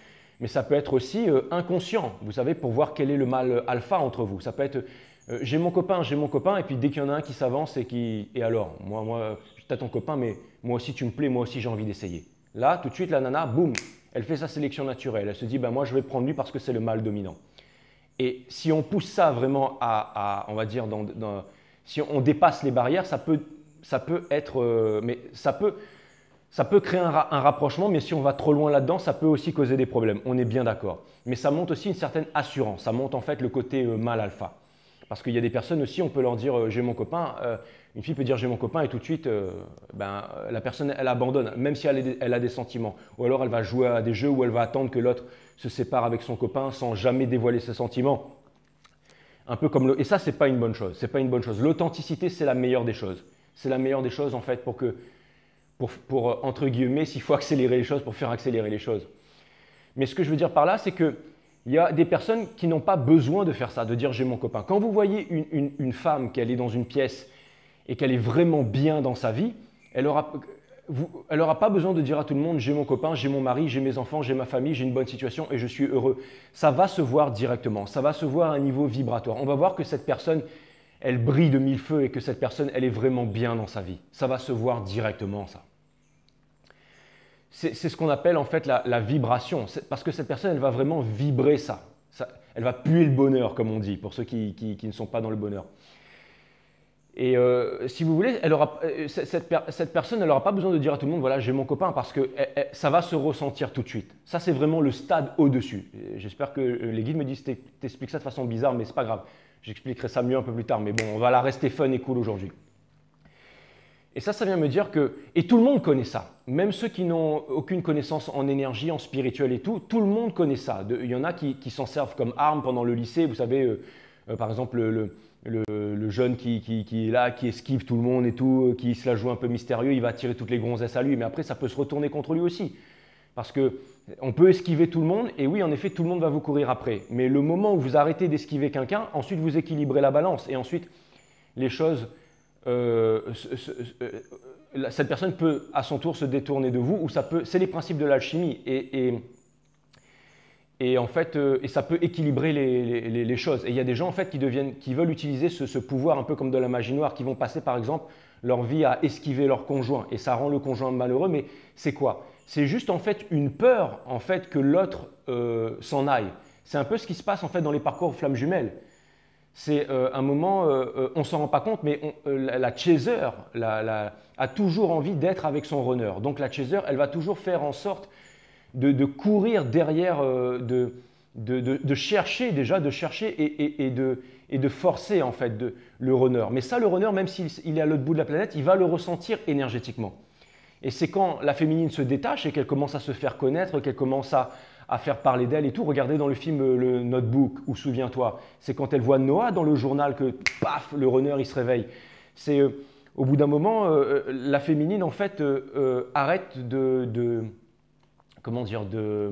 mais ça peut être aussi euh, inconscient, vous savez, pour voir quel est le mâle alpha entre vous. Ça peut être euh, j'ai mon copain, j'ai mon copain, et puis dès qu'il y en a un qui s'avance et qui… Et alors, moi, moi, t'as ton copain, mais moi aussi tu me plais, moi aussi j'ai envie d'essayer. Là, tout de suite, la nana, boum, elle fait sa sélection naturelle. Elle se dit, ben, moi je vais prendre lui parce que c'est le mâle dominant. Et si on pousse ça vraiment à, à on va dire, dans, dans, si on dépasse les barrières, ça peut, ça peut être, euh, mais ça peut… Ça peut créer un, ra un rapprochement, mais si on va trop loin là-dedans, ça peut aussi causer des problèmes. On est bien d'accord. Mais ça montre aussi une certaine assurance. Ça montre en fait le côté euh, mâle alpha. Parce qu'il y a des personnes aussi, on peut leur dire euh, j'ai mon copain. Euh, une fille peut dire j'ai mon copain et tout de suite, euh, ben, la personne elle abandonne, même si elle, est, elle a des sentiments. Ou alors elle va jouer à des jeux où elle va attendre que l'autre se sépare avec son copain sans jamais dévoiler ses sentiments. Un peu comme le… Et ça, c'est pas une bonne chose. C'est pas une bonne chose. L'authenticité, c'est la meilleure des choses. C'est la meilleure des choses en fait pour que Pour, pour, entre guillemets, s'il faut accélérer les choses, pour faire accélérer les choses. Mais ce que je veux dire par là, c'est qu'il y a des personnes qui n'ont pas besoin de faire ça, de dire j'ai mon copain. Quand vous voyez une, une, une femme qui est dans une pièce et qu'elle est vraiment bien dans sa vie, elle n'aura elle aura pas besoin de dire à tout le monde j'ai mon copain, j'ai mon mari, j'ai mes enfants, j'ai ma famille, j'ai une bonne situation et je suis heureux. Ça va se voir directement, ça va se voir à un niveau vibratoire. On va voir que cette personne, elle brille de mille feux et que cette personne, elle est vraiment bien dans sa vie. Ça va se voir directement, ça. C'est ce qu'on appelle en fait la, la vibration, parce que cette personne, elle va vraiment vibrer ça. ça. Elle va puer le bonheur, comme on dit, pour ceux qui, qui, qui ne sont pas dans le bonheur. Et euh, si vous voulez, elle aura, cette, cette personne, elle n'aura pas besoin de dire à tout le monde, voilà, j'ai mon copain, parce que elle, elle, ça va se ressentir tout de suite. Ça, c'est vraiment le stade au-dessus. J'espère que les guides me disent, t'expliques ça de façon bizarre, mais c'est pas grave. J'expliquerai ça mieux un peu plus tard, mais bon, on va la rester fun et cool aujourd'hui. Et ça, ça vient me dire que… Et tout le monde connaît ça. Même ceux qui n'ont aucune connaissance en énergie, en spirituel et tout, tout le monde connaît ça. De, il y en a qui, qui s'en servent comme arme pendant le lycée. Vous savez, euh, euh, par exemple, le, le, le jeune qui, qui, qui est là, qui esquive tout le monde et tout, qui se la joue un peu mystérieux, il va attirer toutes les gonzesses à lui. Mais après, ça peut se retourner contre lui aussi. Parce qu'on peut esquiver tout le monde et oui, en effet, tout le monde va vous courir après. Mais le moment où vous arrêtez d'esquiver quelqu'un, ensuite vous équilibrez la balance et ensuite les choses… Euh, ce, ce, euh, cette personne peut à son tour se détourner de vous, ou ça peut, c'est les principes de l'alchimie et, et, et en fait, euh, et ça peut équilibrer les, les, les choses. Et il y a des gens en fait qui deviennent, qui veulent utiliser ce, ce pouvoir un peu comme de la magie noire, qui vont passer par exemple leur vie à esquiver leur conjoint et ça rend le conjoint malheureux. Mais c'est quoi? C'est juste en fait une peur en fait que l'autre euh, s'en aille. C'est un peu ce qui se passe en fait dans les parcours flammes jumelles. C'est euh, un moment, euh, on ne s'en rend pas compte, mais on, euh, la, la chaser la, la, a toujours envie d'être avec son runner. Donc la chaser, elle va toujours faire en sorte de, de courir derrière, euh, de, de, de, de chercher déjà, de chercher et, et, et, de, et de forcer en fait de, le runner. Mais ça, le runner, même s'il il est à l'autre bout de la planète, il va le ressentir énergétiquement. Et c'est quand la féminine se détache et qu'elle commence à se faire connaître, qu'elle commence à… à faire parler d'elle et tout. Regardez dans le film Le Notebook, ou souviens-toi, c'est quand elle voit Noah dans le journal que, paf, le runner, il se réveille. C'est euh, au bout d'un moment, euh, la féminine, en fait, euh, euh, arrête de, de, comment dire, de,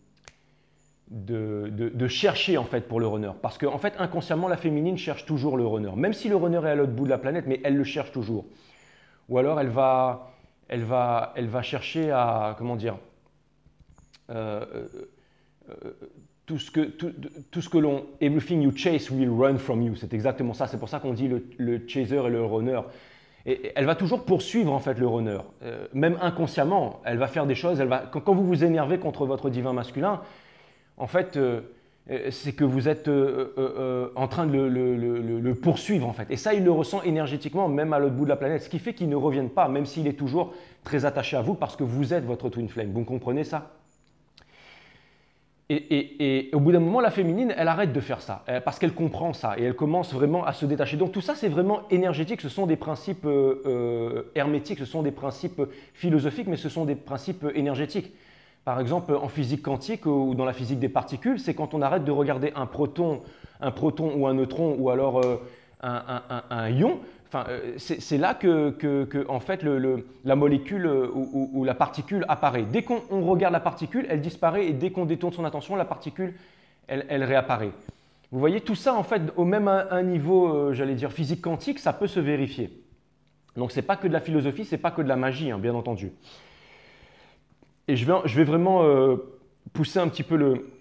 de, de, de chercher, en fait, pour le runner. Parce qu'en en fait, inconsciemment, la féminine cherche toujours le runner. Même si le runner est à l'autre bout de la planète, mais elle le cherche toujours. Ou alors, elle va, elle va, elle va chercher à, comment dire, euh, euh, tout ce que, tout, tout ce que l'on… Everything you chase will run from you. C'est exactement ça. C'est pour ça qu'on dit le, le chaser et le runner. Et, et elle va toujours poursuivre en fait le runner. Euh, même inconsciemment, elle va faire des choses. Elle va, quand, quand vous vous énervez contre votre divin masculin, en fait, euh, c'est que vous êtes euh, euh, en train de le, le, le, le poursuivre en fait. Et ça, il le ressent énergétiquement, même à l'autre bout de la planète. Ce qui fait qu'il ne revienne pas, même s'il est toujours très attaché à vous, parce que vous êtes votre twin flame. Vous comprenez ça ? Et, et, et au bout d'un moment, la féminine, elle arrête de faire ça, parce qu'elle comprend ça et elle commence vraiment à se détacher. Donc tout ça, c'est vraiment énergétique, ce sont des principes euh, euh, hermétiques, ce sont des principes philosophiques, mais ce sont des principes énergétiques. Par exemple, en physique quantique ou dans la physique des particules, c'est quand on arrête de regarder un proton, un proton ou un neutron ou alors euh, un, un, un, un ion. Enfin, c'est là que, que, que en fait, le, le, la molécule ou, ou, ou la particule apparaît. Dès qu'on regarde la particule, elle disparaît et dès qu'on détourne son attention, la particule, elle, elle réapparaît. Vous voyez, tout ça, en fait, au même un, un niveau, euh, j'allais dire, physique quantique, ça peut se vérifier. Donc, ce n'est pas que de la philosophie, ce n'est pas que de la magie, hein, bien entendu. Et je vais, je vais vraiment euh, pousser un petit peu le,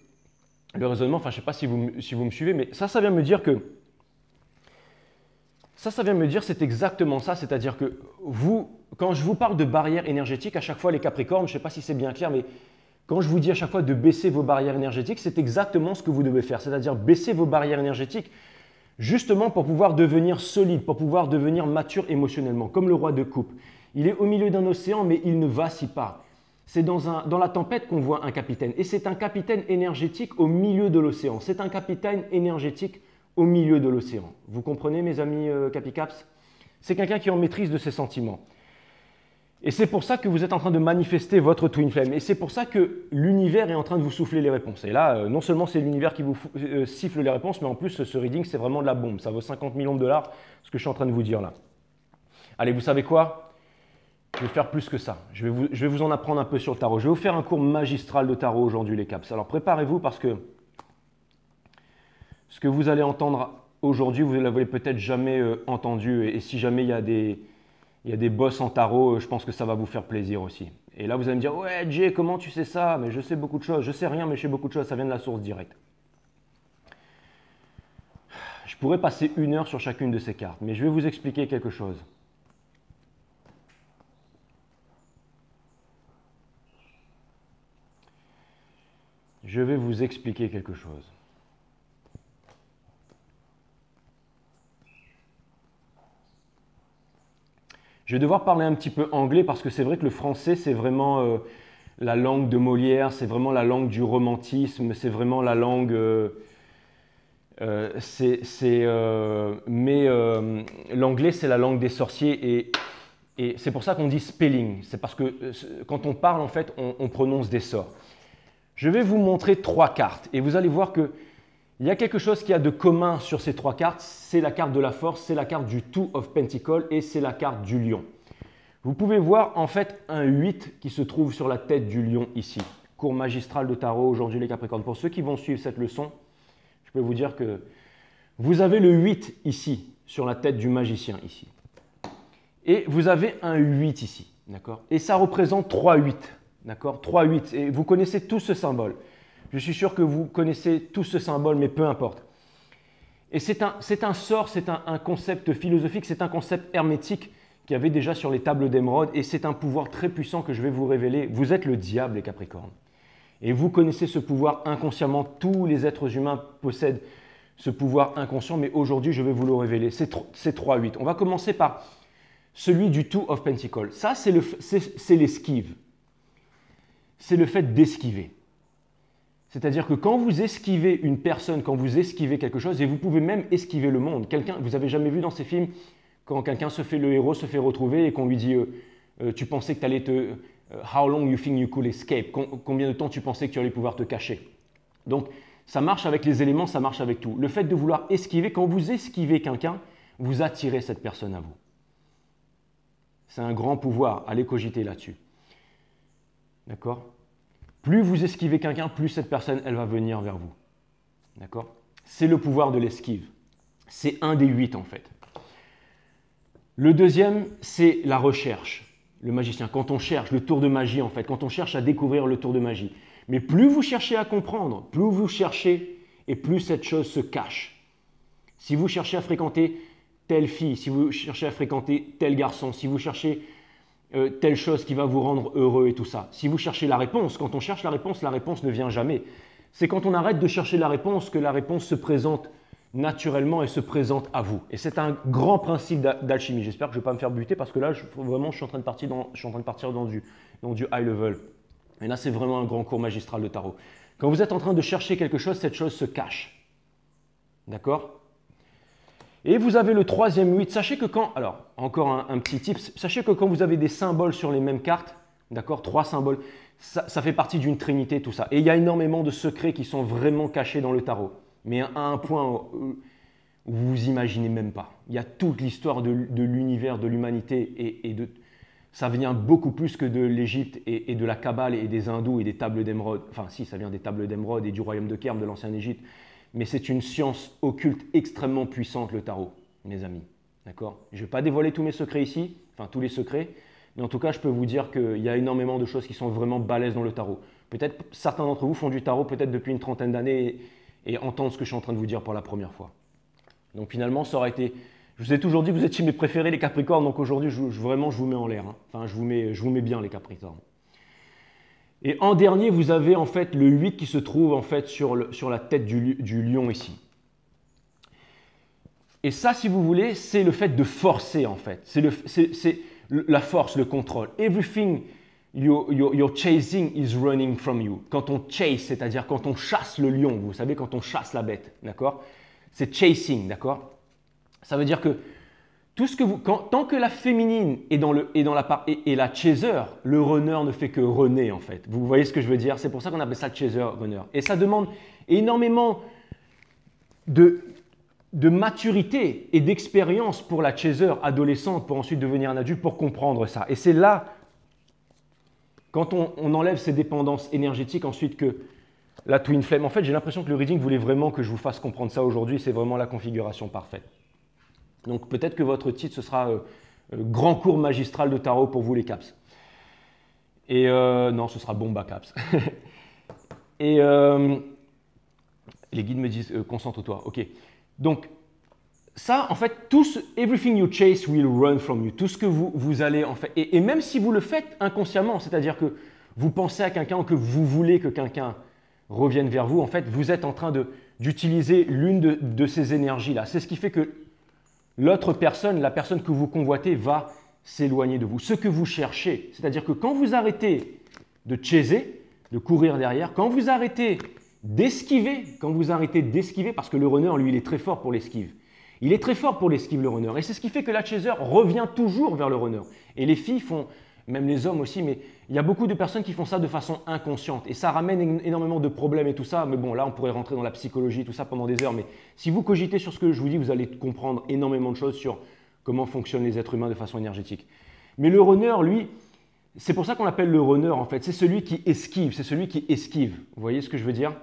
le raisonnement, enfin je ne sais pas si vous, si vous me suivez, mais ça, ça vient me dire que, ça, ça vient me dire c'est exactement ça, c'est-à-dire que vous, quand je vous parle de barrières énergétiques, à chaque fois les Capricornes, je ne sais pas si c'est bien clair, mais quand je vous dis à chaque fois de baisser vos barrières énergétiques, c'est exactement ce que vous devez faire, c'est-à-dire baisser vos barrières énergétiques justement pour pouvoir devenir solide, pour pouvoir devenir mature émotionnellement, comme le roi de coupe. Il est au milieu d'un océan, mais il ne vacille pas. C'est dans, un, dans la tempête qu'on voit un capitaine. Et c'est un capitaine énergétique au milieu de l'océan. C'est un capitaine énergétique au milieu de l'océan. Vous comprenez, mes amis euh, Capicaps? C'est quelqu'un qui est en maîtrise de ses sentiments. Et c'est pour ça que vous êtes en train de manifester votre Twin Flame. Et c'est pour ça que l'univers est en train de vous souffler les réponses. Et là, euh, non seulement c'est l'univers qui vous euh, siffle les réponses, mais en plus, ce reading, c'est vraiment de la bombe. Ça vaut cinquante millions de dollars, ce que je suis en train de vous dire là. Allez, vous savez quoi? Je vais faire plus que ça. Je vais, vous, je vais vous en apprendre un peu sur le tarot. Je vais vous faire un cours magistral de tarot aujourd'hui, les caps. Alors, préparez-vous parce que ce que vous allez entendre aujourd'hui, vous ne l'avez peut-être jamais euh, entendu. Et, et si jamais il y a des... Il y a des boss en tarot, je pense que ça va vous faire plaisir aussi. Et là, vous allez me dire, ouais, Jay, comment tu sais ça? Mais je sais beaucoup de choses. Je sais rien, mais je sais beaucoup de choses. Ça vient de la source directe. Je pourrais passer une heure sur chacune de ces cartes, mais je vais vous expliquer quelque chose. Je vais vous expliquer quelque chose. Je vais devoir parler un petit peu anglais parce que c'est vrai que le français, c'est vraiment euh, la langue de Molière, c'est vraiment la langue du romantisme, c'est vraiment la langue... Euh, euh, c'est, euh, mais euh, l'anglais, c'est la langue des sorciers et, et c'est pour ça qu'on dit spelling. C'est parce que euh, quand on parle, en fait, on, on prononce des sorts. Je vais vous montrer trois cartes et vous allez voir que il y a quelque chose qui a de commun sur ces trois cartes, c'est la carte de la force, c'est la carte du Two of Pentacles et c'est la carte du lion. Vous pouvez voir en fait un huit qui se trouve sur la tête du lion ici. Cours magistral de tarot aujourd'hui les Capricornes. Pour ceux qui vont suivre cette leçon, je peux vous dire que vous avez le huit ici, sur la tête du magicien ici. Et vous avez un huit ici, d'accord? Et ça représente trois huit, d'accord? trois huit, et vous connaissez tout ce symbole. Je suis sûr que vous connaissez tout ce symbole, mais peu importe. Et c'est un, c'est un sort, c'est un, un concept philosophique, c'est un concept hermétique qu'il y avait déjà sur les tables d'émeraude et c'est un pouvoir très puissant que je vais vous révéler. Vous êtes le diable, les Capricornes. Et vous connaissez ce pouvoir inconsciemment. Tous les êtres humains possèdent ce pouvoir inconscient, mais aujourd'hui, je vais vous le révéler. C'est trois huit. On va commencer par celui du Two of Pentacles. Ça, c'est l'esquive. C'est le fait d'esquiver. C'est-à-dire que quand vous esquivez une personne, quand vous esquivez quelque chose, et vous pouvez même esquiver le monde. Quelqu'un, vous avez jamais vu dans ces films, quand quelqu'un se fait, le héros se fait retrouver et qu'on lui dit euh, euh, tu pensais que tu allais te... Euh, how long you think you could escape? Combien de temps tu pensais que tu allais pouvoir te cacher? Donc, ça marche avec les éléments, ça marche avec tout. Le fait de vouloir esquiver, quand vous esquivez quelqu'un, vous attirez cette personne à vous. C'est un grand pouvoir, allez cogiter là-dessus. D'accord? Plus vous esquivez quelqu'un, plus cette personne, elle va venir vers vous. D'accord? C'est le pouvoir de l'esquive. C'est un des huit en fait. Le deuxième, c'est la recherche. Le magicien, quand on cherche, le tour de magie en fait, quand on cherche à découvrir le tour de magie. Mais plus vous cherchez à comprendre, plus vous cherchez et plus cette chose se cache. Si vous cherchez à fréquenter telle fille, si vous cherchez à fréquenter tel garçon, si vous cherchez euh, telle chose qui va vous rendre heureux et tout ça, si vous cherchez la réponse, quand on cherche la réponse, la réponse ne vient jamais. C'est quand on arrête de chercher la réponse que la réponse se présente naturellement et se présente à vous. Et c'est un grand principe d'alchimie. J'espère que je ne vais pas me faire buter parce que là, je, vraiment, je suis en train de partir dans, je suis en train de partir dans du, dans du high level. Et là, c'est vraiment un grand cours magistral de tarot. Quand vous êtes en train de chercher quelque chose, cette chose se cache. D'accord? Et vous avez le troisième huit. Sachez que quand, alors, encore un, un petit tip, sachez que quand vous avez des symboles sur les mêmes cartes, d'accord, trois symboles, ça, ça fait partie d'une trinité, tout ça. Et il y a énormément de secrets qui sont vraiment cachés dans le tarot. Mais à un point où vous vous imaginez même pas. Il y a toute l'histoire de, de l'univers, de l'humanité et, et de... Ça vient beaucoup plus que de l'Égypte et, et de la Kabbale et des hindous et des tables d'émeraude. Enfin si, ça vient des tables d'émeraude et du royaume de Kerm de l'ancien Égypte. Mais c'est une science occulte extrêmement puissante, le tarot, mes amis. D'accord? Je ne vais pas dévoiler tous mes secrets ici, enfin tous les secrets. Mais en tout cas, je peux vous dire qu'il y a énormément de choses qui sont vraiment balèzes dans le tarot. Peut-être certains d'entre vous font du tarot peut-être depuis une trentaine d'années et, et entendent ce que je suis en train de vous dire pour la première fois. Donc finalement, ça aurait été… Je vous ai toujours dit que vous étiez mes préférés, les Capricornes, donc aujourd'hui, je, je, vraiment, je vous mets en l'air. Hein. Enfin, je vous, mets, je vous mets bien, les Capricornes. Et en dernier, vous avez en fait le huit qui se trouve en fait sur, le, sur la tête du, du lion ici. Et ça, si vous voulez, c'est le fait de forcer en fait. C'est la force, le contrôle. Everything you're, you're, you're chasing is running from you. Quand on chase, c'est-à-dire quand on chasse le lion, vous savez, quand on chasse la bête, d'accord? C'est chasing, d'accord? Ça veut dire que tout ce que vous, quand, tant que la féminine est dans, le, est dans la part et, et la chaser, le runner ne fait que runner en fait. Vous voyez ce que je veux dire? C'est pour ça qu'on appelle ça chaser runner. Et ça demande énormément de, de maturité et d'expérience pour la chaser adolescente pour ensuite devenir un adulte pour comprendre ça. Et c'est là, quand on, on enlève ces dépendances énergétiques ensuite que la twin flame. En fait, j'ai l'impression que le reading voulait vraiment que je vous fasse comprendre ça aujourd'hui. C'est vraiment la configuration parfaite. Donc peut-être que votre titre, ce sera euh, euh, Grand cours magistral de tarot pour vous les caps. Et euh, non, ce sera Bomba caps. Et euh, les guides me disent euh, concentre-toi. Ok. Donc ça, en fait, tout ce, everything you chase will run from you. Tout ce que vous, vous allez en fait, et, et même si vous le faites inconsciemment, c'est-à-dire que vous pensez à quelqu'un ou que vous voulez que quelqu'un revienne vers vous, en fait, vous êtes en train de d'utiliser l'une de, de ces énergies-là. C'est ce qui fait que l'autre personne, la personne que vous convoitez, va s'éloigner de vous. Ce que vous cherchez, c'est-à-dire que quand vous arrêtez de chaser, de courir derrière, quand vous arrêtez d'esquiver, quand vous arrêtez d'esquiver, parce que le runner, lui, il est très fort pour l'esquive. Il est très fort pour l'esquive, le runner. Et c'est ce qui fait que la chaser revient toujours vers le runner. Et les filles font, même les hommes aussi, mais il y a beaucoup de personnes qui font ça de façon inconsciente. Et ça ramène énormément de problèmes et tout ça. Mais bon, là, on pourrait rentrer dans la psychologie, tout ça pendant des heures. Mais si vous cogitez sur ce que je vous dis, vous allez comprendre énormément de choses sur comment fonctionnent les êtres humains de façon énergétique. Mais le runner, lui, c'est pour ça qu'on l'appelle le runner, en fait. C'est celui qui esquive, c'est celui qui esquive. Vous voyez ce que je veux dire?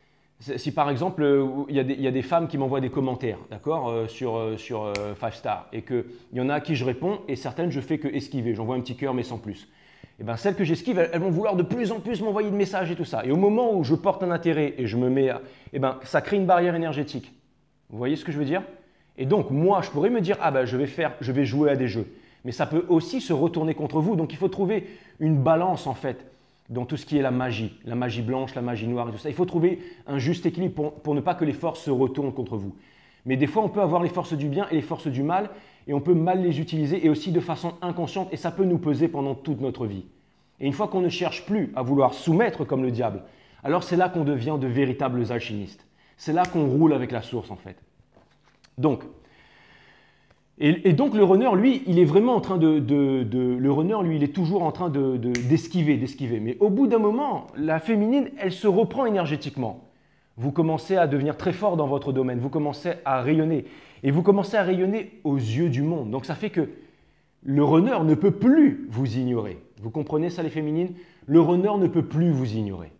Si par exemple, il y a des, il y a des femmes qui m'envoient des commentaires, d'accord, euh, sur, euh, sur euh, five star, et qu'il y en a à qui je réponds, et certaines, je fais que esquiver. J'envoie un petit cœur, mais sans plus. Et bien, celles que j'esquive, elles, elles vont vouloir de plus en plus m'envoyer de messages et tout ça. Et au moment où je porte un intérêt et je me mets à… Eh bien, ça crée une barrière énergétique. Vous voyez ce que je veux dire? Et donc, moi, je pourrais me dire, ah ben, je vais faire, je vais jouer à des jeux. Mais ça peut aussi se retourner contre vous. Donc, il faut trouver une balance, en fait, dans tout ce qui est la magie, la magie blanche, la magie noire et tout ça. Il faut trouver un juste équilibre pour, pour ne pas que les forces se retournent contre vous. Mais des fois, on peut avoir les forces du bien et les forces du mal, et on peut mal les utiliser, et aussi de façon inconsciente, et ça peut nous peser pendant toute notre vie. Et une fois qu'on ne cherche plus à vouloir soumettre comme le diable, alors c'est là qu'on devient de véritables alchimistes. C'est là qu'on roule avec la source, en fait. Donc, Et, et donc le runner, lui, il est vraiment en train de, de, de le runner, lui, il est toujours en train de, de, d'esquiver, d'esquiver. Mais au bout d'un moment, la féminine, elle se reprend énergétiquement. Vous commencez à devenir très fort dans votre domaine, vous commencez à rayonner. Et vous commencez à rayonner aux yeux du monde. Donc ça fait que le runner ne peut plus vous ignorer. Vous comprenez ça, les féminines? Le runner ne peut plus vous ignorer.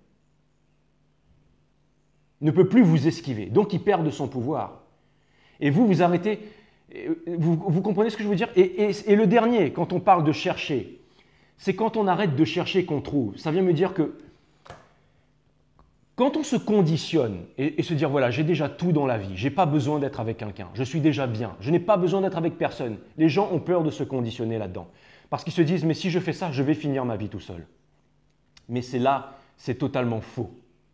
Ne peut plus vous esquiver. Donc il perd de son pouvoir. Et vous, vous arrêtez… Vous, vous comprenez ce que je veux dire? et, et, et le dernier, quand on parle de chercher, c'est quand on arrête de chercher qu'on trouve. Ça vient me dire que quand on se conditionne et, et se dire, voilà, j'ai déjà tout dans la vie, je n'ai pas besoin d'être avec quelqu'un, je suis déjà bien, je n'ai pas besoin d'être avec personne. Les gens ont peur de se conditionner là-dedans. Parce qu'ils se disent, mais si je fais ça, je vais finir ma vie tout seul. Mais c'est là, c'est totalement faux.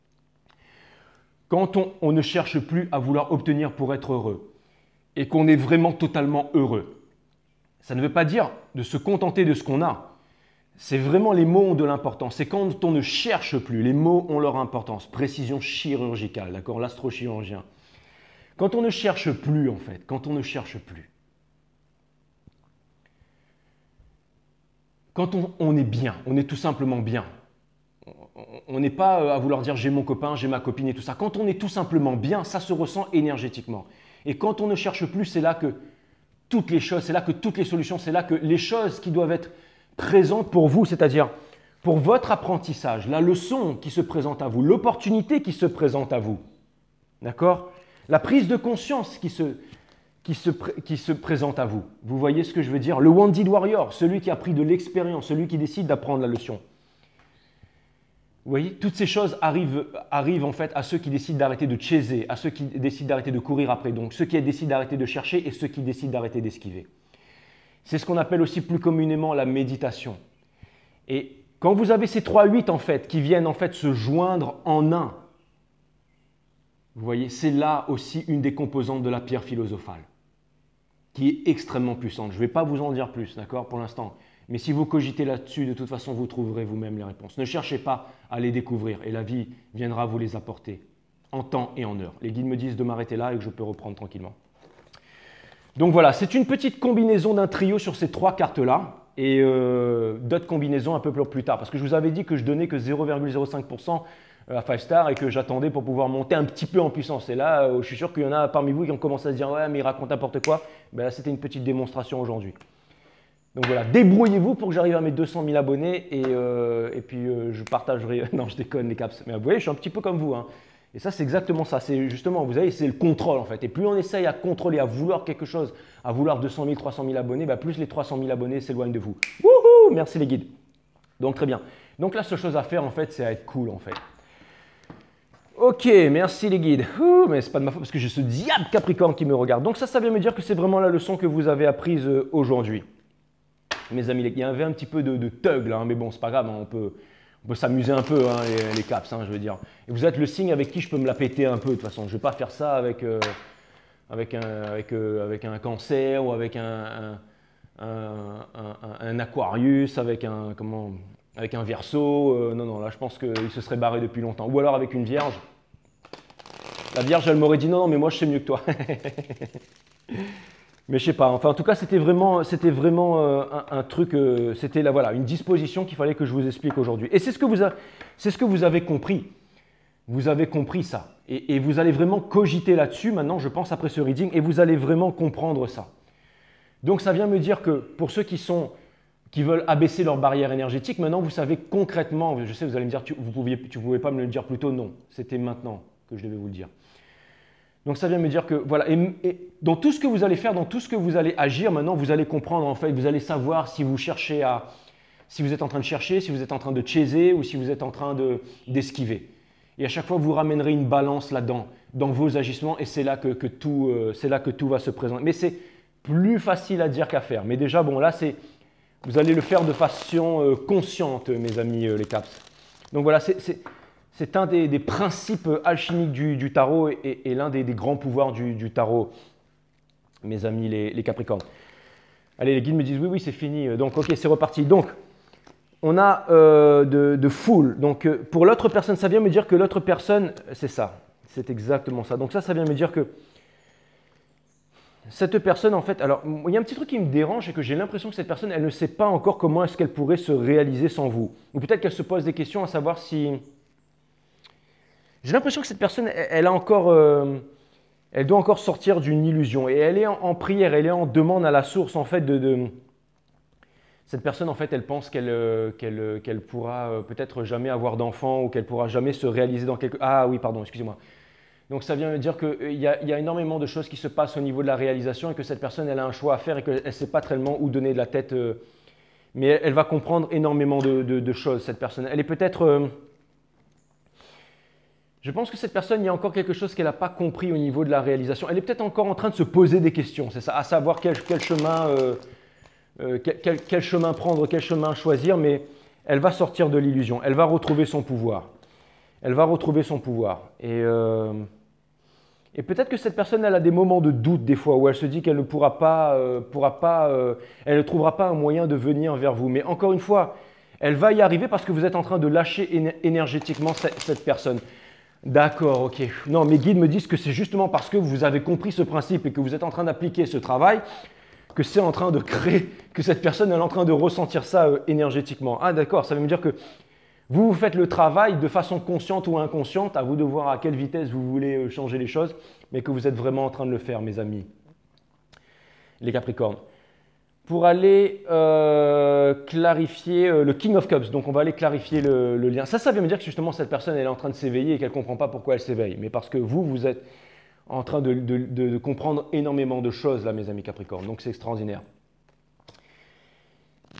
Quand on, on ne cherche plus à vouloir obtenir pour être heureux, et qu'on est vraiment totalement heureux. Ça ne veut pas dire de se contenter de ce qu'on a. C'est vraiment les mots ont de l'importance. C'est quand on ne cherche plus, les mots ont leur importance. Précision chirurgicale, d'accord, l'astrochirurgien. Quand on ne cherche plus, en fait, quand on ne cherche plus. Quand on, on est bien, on est tout simplement bien. On n'est pas à vouloir dire j'ai mon copain, j'ai ma copine et tout ça. Quand on est tout simplement bien, ça se ressent énergétiquement. Et quand on ne cherche plus, c'est là que toutes les choses, c'est là que toutes les solutions, c'est là que les choses qui doivent être présentes pour vous, c'est-à-dire pour votre apprentissage, la leçon qui se présente à vous, l'opportunité qui se présente à vous, d'accord? La prise de conscience qui se, qui, se, qui se présente à vous. Vous voyez ce que je veux dire? Le Wounded Warrior, celui qui a pris de l'expérience, celui qui décide d'apprendre la leçon. Vous voyez, toutes ces choses arrivent, arrivent en fait à ceux qui décident d'arrêter de chaser, à ceux qui décident d'arrêter de courir après, donc ceux qui décident d'arrêter de chercher et ceux qui décident d'arrêter d'esquiver. C'est ce qu'on appelle aussi plus communément la méditation. Et quand vous avez ces trois huit en fait qui viennent en fait se joindre en un, vous voyez, c'est là aussi une des composantes de la pierre philosophale, qui est extrêmement puissante. Je ne vais pas vous en dire plus, d'accord, pour l'instant. Mais si vous cogitez là-dessus, de toute façon, vous trouverez vous-même les réponses. Ne cherchez pas à les découvrir et la vie viendra vous les apporter en temps et en heure. Les guides me disent de m'arrêter là et que je peux reprendre tranquillement. Donc voilà, c'est une petite combinaison d'un trio sur ces trois cartes-là et euh, d'autres combinaisons un peu plus tard. Parce que je vous avais dit que je donnais que zéro virgule zéro cinq pour cent à cinq star et que j'attendais pour pouvoir monter un petit peu en puissance. Et là, euh, je suis sûr qu'il y en a parmi vous qui ont commencé à se dire « Ouais, mais il raconte n'importe quoi ». Ben là, c'était une petite démonstration aujourd'hui. Donc voilà, débrouillez-vous pour que j'arrive à mes deux cent mille abonnés et, euh, et puis euh, je partagerai… Non, je déconne les caps. Mais vous voyez, je suis un petit peu comme vous. Hein. Et ça, c'est exactement ça. C'est justement, vous savez, c'est le contrôle en fait. Et plus on essaye à contrôler, à vouloir quelque chose, à vouloir deux cent mille, trois cent mille abonnés, bah, plus les trois cent mille abonnés s'éloignent de vous. Wouhou! Merci les guides. Donc très bien. Donc la seule chose à faire en fait, c'est à être cool en fait. Ok, merci les guides. Ouh, mais c'est pas de ma faute parce que j'ai ce diable Capricorne qui me regarde. Donc ça, ça vient me dire que c'est vraiment la leçon que vous avez apprise euh, aujourd'hui. Mes amis, il y avait un petit peu de, de thug là, hein, mais bon, c'est pas grave, hein, on peut, on peut s'amuser un peu, hein, les, les caps, hein, je veux dire. Et vous êtes le signe avec qui je peux me la péter un peu, de toute façon. Je ne vais pas faire ça avec, euh, avec, un, avec, euh, avec un cancer ou avec un, un, un, un, un Aquarius, avec un, comment, avec un Verseau. Euh, non, non, là, je pense qu'il se serait barré depuis longtemps. Ou alors avec une Vierge. La Vierge, elle m'aurait dit non, non, mais moi, je sais mieux que toi. Mais je sais pas, enfin en tout cas c'était vraiment, c'était vraiment euh, un, un truc, euh, c'était là voilà, une disposition qu'il fallait que je vous explique aujourd'hui. Et c'est ce que vous, c'est ce que vous avez compris, vous avez compris ça. Et, et vous allez vraiment cogiter là-dessus maintenant, je pense, après ce reading, et vous allez vraiment comprendre ça. Donc ça vient me dire que pour ceux qui, sont, qui veulent abaisser leur barrière énergétique, maintenant vous savez concrètement, je sais vous allez me dire, tu ne pouviez, tu pouvais pas me le dire plus tôt, non, c'était maintenant que je devais vous le dire. Donc ça vient me dire que, voilà, et, et dans tout ce que vous allez faire, dans tout ce que vous allez agir, maintenant vous allez comprendre en fait, vous allez savoir si vous cherchez à, si vous êtes en train de chercher, si vous êtes en train de chaser ou si vous êtes en train d'esquiver. Et à chaque fois vous ramènerez une balance là-dedans, dans vos agissements et c'est là que, que tout, euh, c'est là que tout va se présenter. Mais c'est plus facile à dire qu'à faire. Mais déjà, bon là, c'est, vous allez le faire de façon euh, consciente, mes amis euh, les caps. Donc voilà, c'est… C'est un des, des principes alchimiques du, du tarot et, et, et l'un des, des grands pouvoirs du, du tarot, mes amis les, les Capricornes. Allez, les guides me disent oui, oui, c'est fini. Donc, ok, c'est reparti. Donc, on a euh, de, de full. Donc, euh, pour l'autre personne, ça vient me dire que l'autre personne, c'est ça. C'est exactement ça. Donc, ça, ça vient me dire que cette personne, en fait, alors, il y a un petit truc qui me dérange, c'est que j'ai l'impression que cette personne, elle ne sait pas encore comment est-ce qu'elle pourrait se réaliser sans vous. Ou peut-être qu'elle se pose des questions à savoir si… J'ai l'impression que cette personne, elle, a encore, euh, elle doit encore sortir d'une illusion et elle est en, en prière, elle est en demande à la source en fait de… de... Cette personne en fait, elle pense qu'elle euh, qu'elle, qu'elle pourra euh, peut-être jamais avoir d'enfant ou qu'elle pourra jamais se réaliser dans quelque… Ah oui, pardon, excusez-moi. Donc ça vient me dire qu'il y, a, il y a énormément de choses qui se passent au niveau de la réalisation et que cette personne, elle a un choix à faire et qu'elle ne sait pas tellement où donner de la tête. Euh, mais elle, elle va comprendre énormément de, de, de choses, cette personne. Elle est peut-être… Euh, Je pense que cette personne, il y a encore quelque chose qu'elle n'a pas compris au niveau de la réalisation. Elle est peut-être encore en train de se poser des questions, c'est ça, à savoir quel, quel, chemin, euh, euh, quel, quel chemin prendre, quel chemin choisir, mais elle va sortir de l'illusion, elle va retrouver son pouvoir. Elle va retrouver son pouvoir. Et, euh, et peut-être que cette personne, elle a des moments de doute des fois, où elle se dit qu'elle ne pourra pas, euh, pourra pas euh, elle ne trouvera pas un moyen de venir vers vous. Mais encore une fois, elle va y arriver parce que vous êtes en train de lâcher énergétiquement cette, cette personne. D'accord, ok. Non, mes guides me disent que c'est justement parce que vous avez compris ce principe et que vous êtes en train d'appliquer ce travail que c'est en train de créer, que cette personne elle est en train de ressentir ça euh, énergétiquement. Ah d'accord, ça veut me dire que vous, vous faites le travail de façon consciente ou inconsciente, à vous de voir à quelle vitesse vous voulez euh, changer les choses, mais que vous êtes vraiment en train de le faire, mes amis. Les Capricornes. Pour aller euh, clarifier euh, le King of Cups. Donc, on va aller clarifier le, le lien. Ça, ça veut me dire que justement, cette personne, elle est en train de s'éveiller et qu'elle ne comprend pas pourquoi elle s'éveille. Mais parce que vous, vous êtes en train de, de, de, de comprendre énormément de choses, là, mes amis Capricornes. Donc, c'est extraordinaire.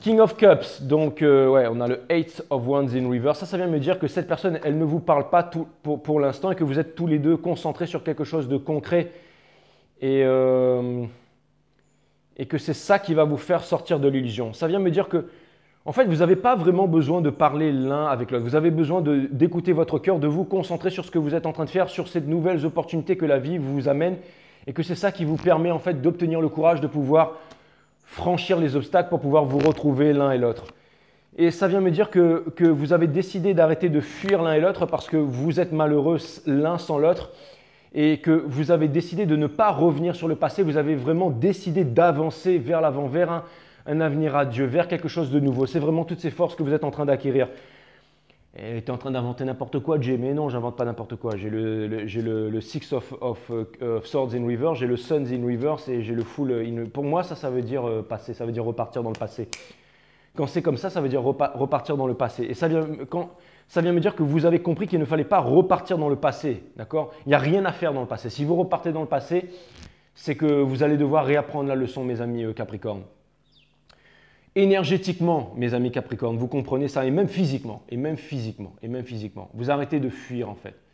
King of Cups, donc euh, ouais, on a le Eight of Wands in Reverse. Ça, ça vient me dire que cette personne, elle ne vous parle pas tout, pour, pour l'instant et que vous êtes tous les deux concentrés sur quelque chose de concret et, euh, et que c'est ça qui va vous faire sortir de l'illusion. Ça vient me dire que, en fait, vous n'avez pas vraiment besoin de parler l'un avec l'autre. Vous avez besoin d'écouter votre cœur, de vous concentrer sur ce que vous êtes en train de faire, sur ces nouvelles opportunités que la vie vous amène et que c'est ça qui vous permet en fait d'obtenir le courage de pouvoir franchir les obstacles pour pouvoir vous retrouver l'un et l'autre. Et ça vient me dire que, que vous avez décidé d'arrêter de fuir l'un et l'autre parce que vous êtes malheureux l'un sans l'autre et que vous avez décidé de ne pas revenir sur le passé. Vous avez vraiment décidé d'avancer vers l'avant, vers un, un avenir à Dieu, vers quelque chose de nouveau. C'est vraiment toutes ces forces que vous êtes en train d'acquérir. Et tu es en train d'inventer n'importe quoi, Jay. Mais non, j'invente pas n'importe quoi. J'ai le, le, j'ai le, le Six of, of, of Swords in Reverse, j'ai le Suns in Reverse et j'ai le Full in... Pour moi, ça, ça veut dire euh, passer, ça veut dire repartir dans le passé. Quand c'est comme ça, ça veut dire repa repartir dans le passé. Et ça vient, quand, ça vient me dire que vous avez compris qu'il ne fallait pas repartir dans le passé. D'accord? Il n'y a rien à faire dans le passé. Si vous repartez dans le passé, c'est que vous allez devoir réapprendre la leçon, mes amis euh, Capricorne. Énergétiquement, mes amis Capricorne, vous comprenez ça, et même physiquement, et même physiquement, et même physiquement. Vous arrêtez de fuir en fait.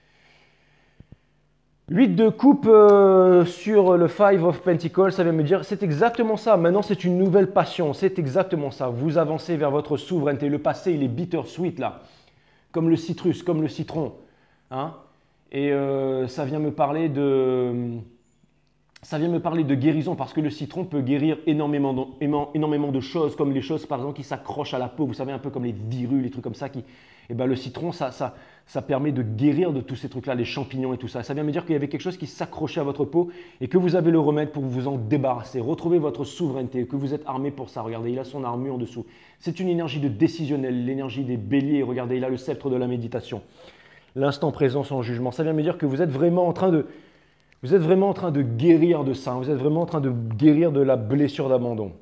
huit de coupe euh, sur le Five of Pentacles, ça vient me dire, c'est exactement ça. Maintenant, c'est une nouvelle passion, c'est exactement ça. Vous avancez vers votre souveraineté. Le passé, il est bittersweet là, comme le citrus, comme le citron. Hein? Et euh, ça vient me parler de... Ça vient me parler de guérison parce que le citron peut guérir énormément de, énormément de choses, comme les choses par exemple qui s'accrochent à la peau, vous savez un peu comme les virus, les trucs comme ça. Qui, et ben, le citron, ça, ça, ça permet de guérir de tous ces trucs-là, les champignons et tout ça. Ça vient me dire qu'il y avait quelque chose qui s'accrochait à votre peau et que vous avez le remède pour vous en débarrasser, retrouver votre souveraineté, que vous êtes armé pour ça. Regardez, il a son armure en dessous. C'est une énergie de décisionnel, l'énergie des béliers. Regardez, il a le sceptre de la méditation. L'instant présent sans jugement. Ça vient me dire que vous êtes vraiment en train de... Vous êtes vraiment en train de guérir de ça, vous êtes vraiment en train de guérir de la blessure d'abandon.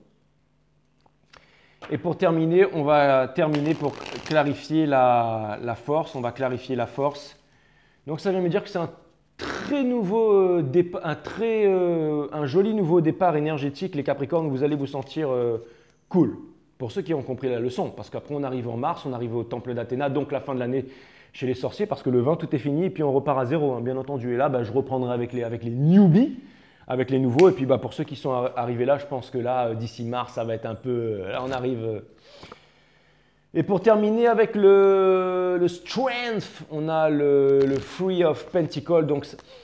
Et pour terminer, on va terminer pour clarifier la, la force, on va clarifier la force. Donc ça vient me dire que c'est un très nouveau départ, un très euh, un joli nouveau départ énergétique, les Capricornes, vous allez vous sentir euh, cool. Pour ceux qui ont compris la leçon, parce qu'après on arrive en mars, on arrive au temple d'Athéna, donc la fin de l'année chez les sorciers, parce que le vingt, tout est fini, et puis on repart à zéro, hein, bien entendu. Et là, bah, je reprendrai avec les, avec les newbies, avec les nouveaux. Et puis bah, pour ceux qui sont arrivés là, je pense que là, d'ici mars, ça va être un peu... Là, on arrive... Et pour terminer avec le, le Strength, on a le, le Three of Pentacles. Donc,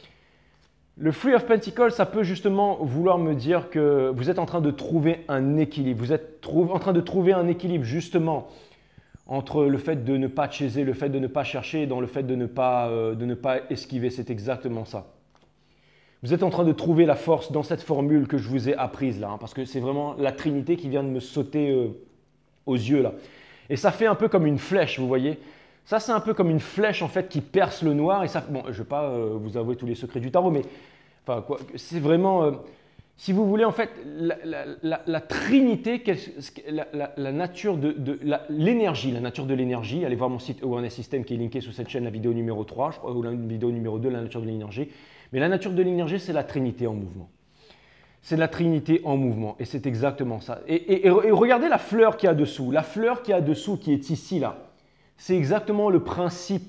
le Three of Pentacles, ça peut justement vouloir me dire que vous êtes en train de trouver un équilibre. Vous êtes en train de trouver un équilibre, justement, entre le fait de ne pas chaser, le fait de ne pas chercher, dans le fait de ne pas, euh, de ne pas esquiver. C'est exactement ça. Vous êtes en train de trouver la force dans cette formule que je vous ai apprise là, hein, parce que c'est vraiment la Trinité qui vient de me sauter euh, aux yeux là. Et ça fait un peu comme une flèche, vous voyez. Ça, c'est un peu comme une flèche en fait qui perce le noir. Et ça, bon, je ne vais pas euh, vous avouer tous les secrets du tarot, mais enfin, quoi, c'est vraiment... Euh, si vous voulez, en fait, la, la, la, la Trinité, la, la, la nature de, de l'énergie, la, la nature de l'énergie, allez voir mon site Awareness System qui est linké sous cette chaîne, la vidéo numéro trois, je crois, ou la vidéo numéro deux, la nature de l'énergie. Mais la nature de l'énergie, c'est la Trinité en mouvement. C'est la Trinité en mouvement, et c'est exactement ça. Et, et, et regardez la fleur qu'il y a dessous. La fleur qu'il y a dessous, qui est ici, là, c'est exactement le principe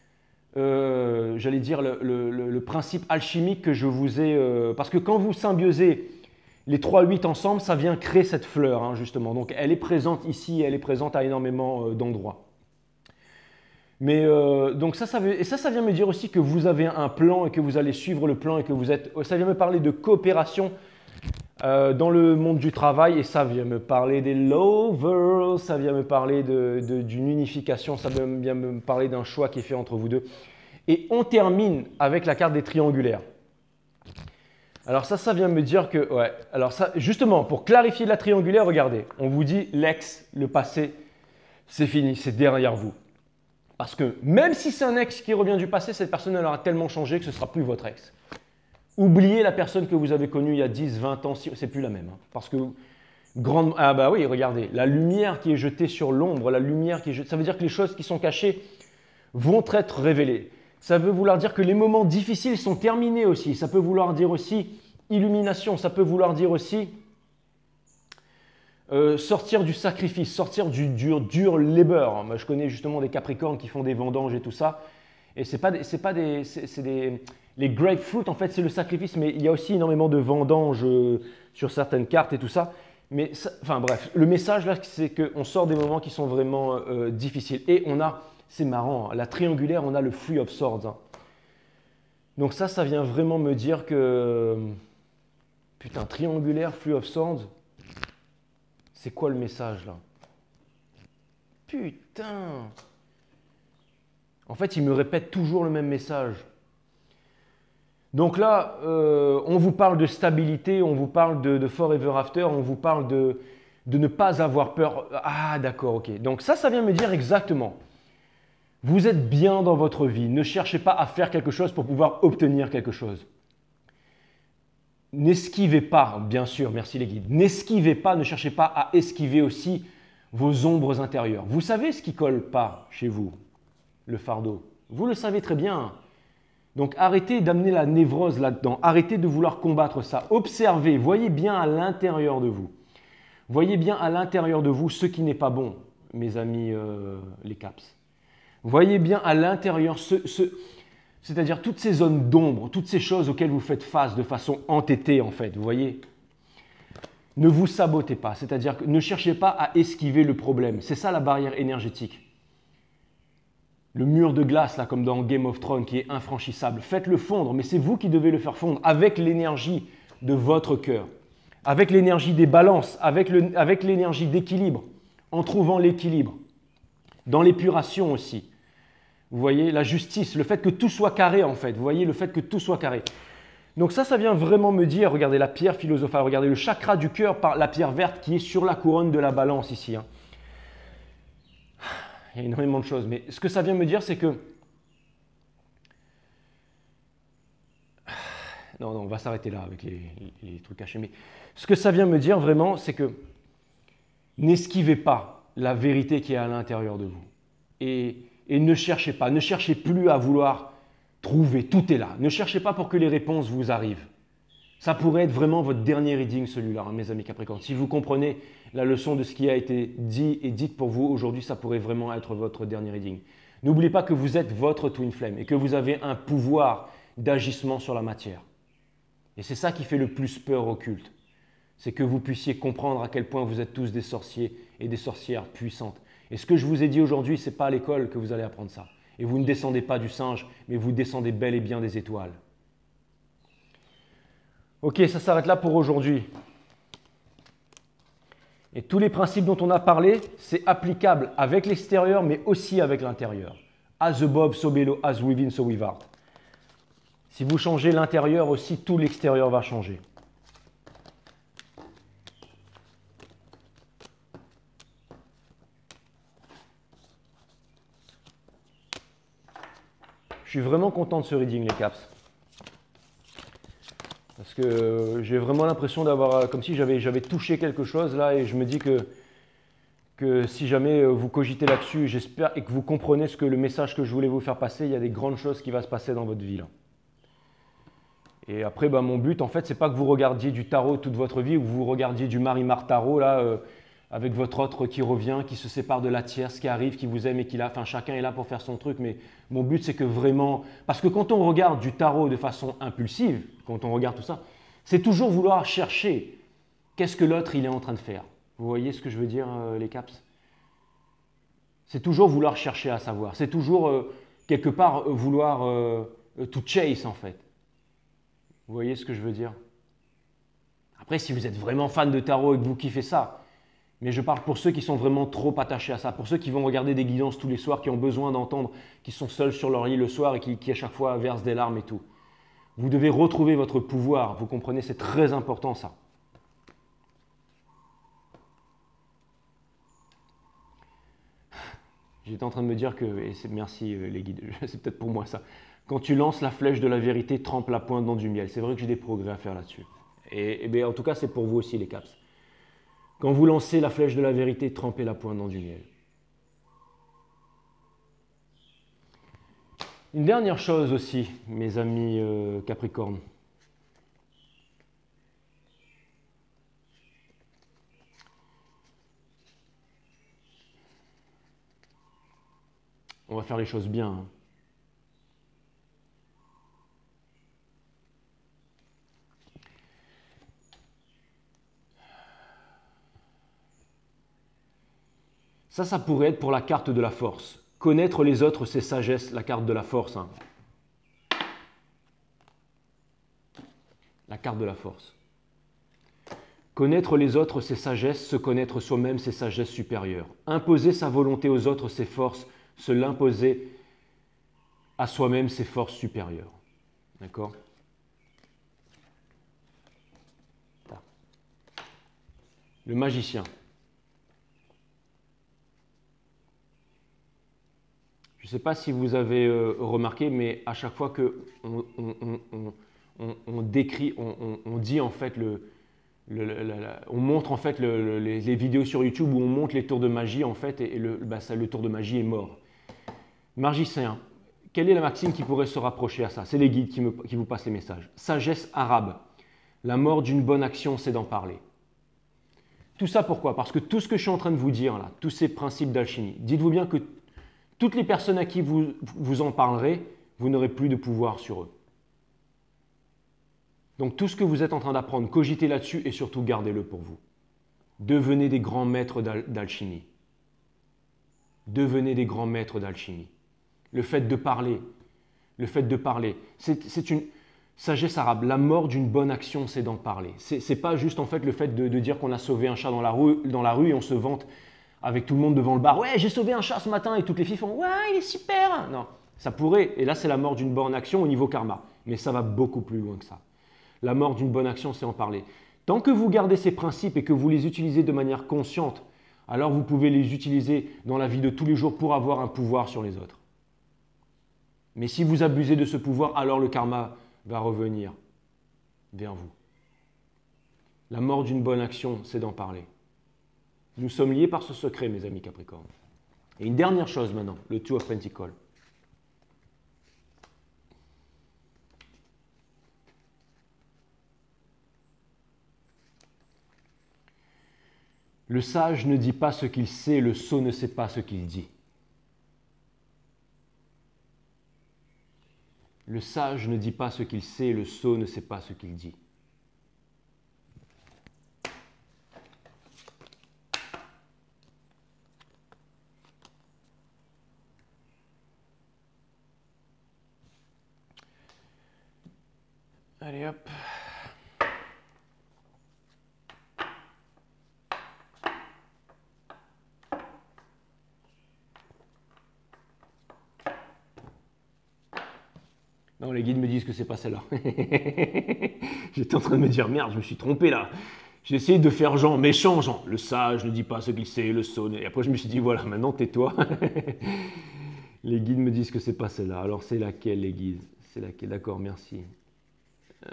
Euh, j'allais dire le, le, le principe alchimique que je vous ai... Euh, parce que quand vous symbiosez les trois huit ensemble, ça vient créer cette fleur, hein, justement. Donc, elle est présente ici, elle est présente à énormément euh, d'endroits. Mais euh, donc ça, ça veut, et ça, ça vient me dire aussi que vous avez un plan et que vous allez suivre le plan et que vous êtes... Ça vient me parler de coopération euh, dans le monde du travail et ça vient me parler des lovers, ça vient me parler d'une unification, ça vient me parler d'un choix qui est fait entre vous deux. Et on termine avec la carte des triangulaires. Alors ça, ça vient me dire que... Ouais, alors ça, justement, pour clarifier la triangulaire, regardez, on vous dit l'ex, le passé, c'est fini, c'est derrière vous. Parce que même si c'est un ex qui revient du passé, cette personne elle aura tellement changé que ce ne sera plus votre ex. Oubliez la personne que vous avez connue il y a dix, vingt ans, c'est plus la même. Hein, parce que, grande, ah bah oui, regardez, la lumière qui est jetée sur l'ombre, la lumière qui est jetée, ça veut dire que les choses qui sont cachées vont être révélées. Ça veut vouloir dire que les moments difficiles sont terminés aussi. Ça peut vouloir dire aussi illumination, ça peut vouloir dire aussi Euh, sortir du sacrifice, sortir du dur, dur labor. Moi, je connais justement des Capricornes qui font des vendanges et tout ça. Et c'est pas des, c'est pas des, c'est, c'est des, les grapefruit en fait c'est le sacrifice, mais il y a aussi énormément de vendanges euh, sur certaines cartes et tout ça. Mais ça, enfin bref, le message là c'est qu'on sort des moments qui sont vraiment euh, difficiles. Et on a, c'est marrant, hein, la triangulaire, on a le Three of Swords. Hein. Donc ça, ça vient vraiment me dire que, putain, triangulaire, Three of Swords, c'est quoi le message là? Putain! En fait, il me répète toujours le même message. Donc là, euh, on vous parle de stabilité, on vous parle de, de forever after, on vous parle de, de ne pas avoir peur. Ah d'accord, ok. Donc ça, ça vient me dire exactement. Vous êtes bien dans votre vie. Ne cherchez pas à faire quelque chose pour pouvoir obtenir quelque chose. N'esquivez pas, bien sûr, merci les guides. N'esquivez pas, ne cherchez pas à esquiver aussi vos ombres intérieures. Vous savez ce qui colle pas chez vous, le fardeau. Vous le savez très bien. Donc arrêtez d'amener la névrose là-dedans. Arrêtez de vouloir combattre ça. Observez, voyez bien à l'intérieur de vous. Voyez bien à l'intérieur de vous ce qui n'est pas bon, mes amis euh, les caps. Voyez bien à l'intérieur ce, ce, c'est-à-dire toutes ces zones d'ombre, toutes ces choses auxquelles vous faites face de façon entêtée en fait, vous voyez. Ne vous sabotez pas, c'est-à-dire que ne cherchez pas à esquiver le problème. C'est ça la barrière énergétique. Le mur de glace, là, comme dans Game of Thrones, qui est infranchissable. Faites-le fondre, mais c'est vous qui devez le faire fondre avec l'énergie de votre cœur, avec l'énergie des balances, avec, le, avec l'énergie d'équilibre, en trouvant l'équilibre. Dans l'épuration aussi. Vous voyez, la justice, le fait que tout soit carré en fait. Vous voyez, le fait que tout soit carré. Donc ça, ça vient vraiment me dire, regardez la pierre philosophale, regardez le chakra du cœur par la pierre verte qui est sur la couronne de la balance ici. Hein. Il y a énormément de choses, mais ce que ça vient me dire, c'est que... Non, non, on va s'arrêter là avec les, les trucs cachés. Mais ce que ça vient me dire vraiment, c'est que n'esquivez pas la vérité qui est à l'intérieur de vous. Et, et ne cherchez pas, ne cherchez plus à vouloir trouver, tout est là. Ne cherchez pas pour que les réponses vous arrivent. Ça pourrait être vraiment votre dernier reading, celui-là, hein, mes amis Capricornes. Si vous comprenez la leçon de ce qui a été dit et dite pour vous aujourd'hui, ça pourrait vraiment être votre dernier reading. N'oubliez pas que vous êtes votre twin flame et que vous avez un pouvoir d'agissement sur la matière. Et c'est ça qui fait le plus peur au culte. C'est que vous puissiez comprendre à quel point vous êtes tous des sorciers et des sorcières puissantes. Et ce que je vous ai dit aujourd'hui, ce n'est pas à l'école que vous allez apprendre ça. Et vous ne descendez pas du singe, mais vous descendez bel et bien des étoiles. Ok, ça s'arrête là pour aujourd'hui. Et tous les principes dont on a parlé, c'est applicable avec l'extérieur, mais aussi avec l'intérieur. As above, so below, as within, so without. Si vous changez l'intérieur aussi, tout l'extérieur va changer. Je suis vraiment content de ce reading, les caps. Parce que j'ai vraiment l'impression d'avoir, comme si j'avais j'avais touché quelque chose là, et je me dis que, que si jamais vous cogitez là-dessus, j'espère, et que vous comprenez ce que le message que je voulais vous faire passer, il y a des grandes choses qui vont se passer dans votre vie là. Et après, bah, mon but, en fait, c'est pas que vous regardiez du tarot toute votre vie ou que vous regardiez du Marie-Marthe Tarot là, euh, avec votre autre qui revient, qui se sépare de la tierce, qui arrive, qui vous aime et qui l'a. Enfin, chacun est là pour faire son truc, mais mon but, c'est que vraiment... Parce que quand on regarde du tarot de façon impulsive, quand on regarde tout ça, c'est toujours vouloir chercher qu'est-ce que l'autre, il est en train de faire. Vous voyez ce que je veux dire, euh, les caps? C'est toujours vouloir chercher à savoir. C'est toujours, euh, quelque part, euh, vouloir euh, to chase, en fait. Vous voyez ce que je veux dire? Après, si vous êtes vraiment fan de tarot et que vous kiffez ça, mais je parle pour ceux qui sont vraiment trop attachés à ça, pour ceux qui vont regarder des guidances tous les soirs, qui ont besoin d'entendre, qui sont seuls sur leur lit le soir et qui, qui à chaque fois versent des larmes et tout. Vous devez retrouver votre pouvoir, vous comprenez, c'est très important ça. J'étais en train de me dire que, et merci les guides, c'est peut-être pour moi ça, quand tu lances la flèche de la vérité, trempe la pointe dans du miel. C'est vrai que j'ai des progrès à faire là-dessus. Et, et bien, en tout cas, c'est pour vous aussi les caps. Quand vous lancez la flèche de la vérité, trempez la pointe dans du miel. Une dernière chose aussi, mes amis euh, Capricorne. on va faire les choses bien. Hein. Ça, ça pourrait être pour la carte de la force. Connaître les autres, c'est sagesse, la carte de la force. Hein. La carte de la force. Connaître les autres, c'est sagesse. Se connaître soi-même, c'est sagesse supérieure. Imposer sa volonté aux autres, c'est force. Se l'imposer à soi-même, c'est force supérieure. D'accord ? Le magicien. Je ne sais pas si vous avez euh, remarqué, mais à chaque fois que on, on, on, on, on décrit, on, on, dit en fait le, le, le, le on montre en fait le, le, les, les vidéos sur YouTube où on montre les tours de magie en fait et, et le, bah, ça, le tour de magie est mort. Magicien. Quelle est la maxime qui pourrait se rapprocher à ça? C'est les guides qui, me, qui vous passent les messages. Sagesse arabe. La mort d'une bonne action, c'est d'en parler. Tout ça pourquoi? Parce que tout ce que je suis en train de vous dire là, tous ces principes d'alchimie, dites-vous bien que toutes les personnes à qui vous, vous en parlerez, vous n'aurez plus de pouvoir sur eux. Donc tout ce que vous êtes en train d'apprendre, cogitez là-dessus et surtout gardez-le pour vous. Devenez des grands maîtres d'alchimie. Devenez des grands maîtres d'alchimie. Le fait de parler, le fait de parler, c'est une sagesse arabe. La mort d'une bonne action, c'est d'en parler. Ce n'est pas juste en fait le fait de, de dire qu'on a sauvé un chat dans la, rue, dans la rue et on se vante avec tout le monde devant le bar. Ouais, j'ai sauvé un chat ce matin et toutes les filles font ouais, il est super. Non, ça pourrait, et là c'est la mort d'une bonne action au niveau karma, mais ça va beaucoup plus loin que ça. La mort d'une bonne action, c'est en parler. Tant que vous gardez ces principes et que vous les utilisez de manière consciente, alors vous pouvez les utiliser dans la vie de tous les jours pour avoir un pouvoir sur les autres. Mais si vous abusez de ce pouvoir, alors le karma va revenir vers vous. La mort d'une bonne action, c'est d'en parler. Nous sommes liés par ce secret, mes amis Capricorne. Et une dernière chose maintenant, le Two of Pentacles. Le sage ne dit pas ce qu'il sait, le sot ne sait pas ce qu'il dit. Le sage ne dit pas ce qu'il sait, le sot ne sait pas ce qu'il dit. Allez hop. Non, les guides me disent que c'est pas celle-là. J'étais en train de me dire, merde, je me suis trompé là. J'ai essayé de faire genre méchant, genre le sage ne dit pas ce qu'il sait, le sot. Et après je me suis dit, voilà, maintenant tais-toi. Les guides me disent que c'est pas celle-là. Alors c'est laquelle les guides? C'est laquelle? D'accord, merci. Euh...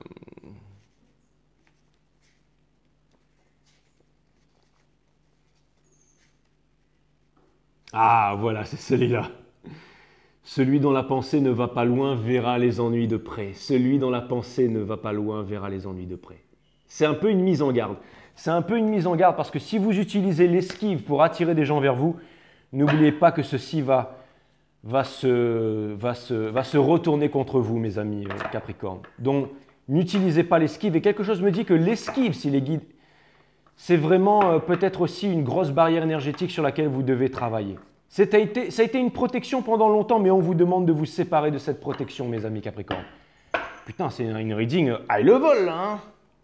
Ah, voilà, c'est celui-là. Celui dont la pensée ne va pas loin verra les ennuis de près. Celui dont la pensée ne va pas loin verra les ennuis de près. C'est un peu une mise en garde. C'est un peu une mise en garde parce que si vous utilisez l'esquive pour attirer des gens vers vous, n'oubliez pas que ceci va, va, se, va, se, va se retourner contre vous, mes amis Capricorne. Donc, n'utilisez pas l'esquive. Et quelque chose me dit que l'esquive, si les guides, c'est vraiment euh, peut-être aussi une grosse barrière énergétique sur laquelle vous devez travailler. Ça a, été, ça a été une protection pendant longtemps, mais on vous demande de vous séparer de cette protection, mes amis Capricorne. Putain, c'est une reading high level, là, hein.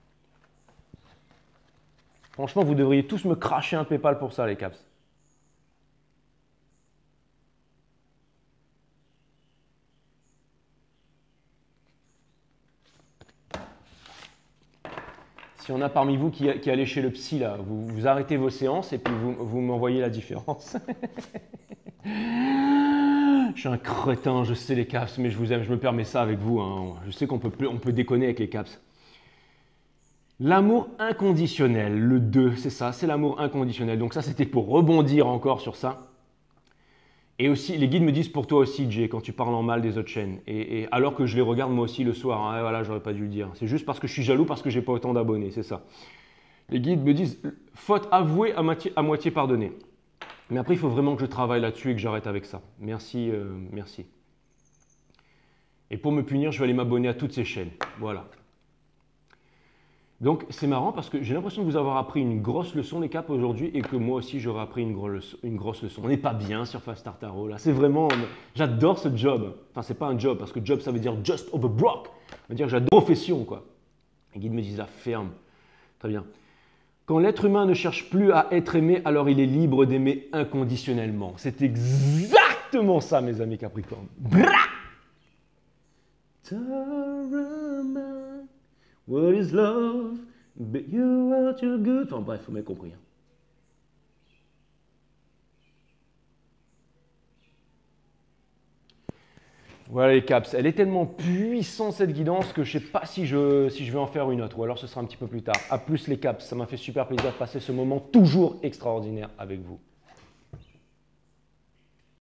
Franchement, vous devriez tous me cracher un PayPal pour ça, les Caps. Si on a parmi vous qui, qui allait chez le psy, là, vous, vous arrêtez vos séances et puis vous, vous m'envoyez la différence. Je suis un crétin, je sais les Caps, mais je vous aime, je me permets ça avec vous. Hein. Je sais qu'on peut, on peut déconner avec les Caps. L'amour inconditionnel, le deux, c'est ça, c'est l'amour inconditionnel. Donc ça, c'était pour rebondir encore sur ça. Et aussi, les guides me disent pour toi aussi, Jay, quand tu parles en mal des autres chaînes. Et, et alors que je les regarde moi aussi le soir, hein, voilà, j'aurais pas dû le dire. C'est juste parce que je suis jaloux, parce que j'ai pas autant d'abonnés, c'est ça. Les guides me disent, faute avouée à moitié, à moitié pardonnée. Mais après, il faut vraiment que je travaille là-dessus et que j'arrête avec ça. Merci, euh, merci. Et pour me punir, je vais aller m'abonner à toutes ces chaînes. Voilà. Donc, c'est marrant parce que j'ai l'impression de vous avoir appris une grosse leçon, les caps, aujourd'hui, et que moi aussi, j'aurais appris une, gros leçon, une grosse leçon. On n'est pas bien sur Fast Start Tarot, là. C'est vraiment… J'adore ce job. Enfin, c'est pas un job, parce que job, ça veut dire just over broke. Ça veut dire que j'adore profession, quoi. Les guides me disent la ferme. Très bien. Quand l'être humain ne cherche plus à être aimé, alors il est libre d'aimer inconditionnellement. C'est exactement ça, mes amis Capricorne. Bra! What is love? But you are too good. Enfin bref, vous m'avez compris. Hein. Voilà les caps. Elle est tellement puissante cette guidance que je ne sais pas si je, si je vais en faire une autre. Ou alors ce sera un petit peu plus tard. A plus les caps. Ça m'a fait super plaisir de passer ce moment toujours extraordinaire avec vous.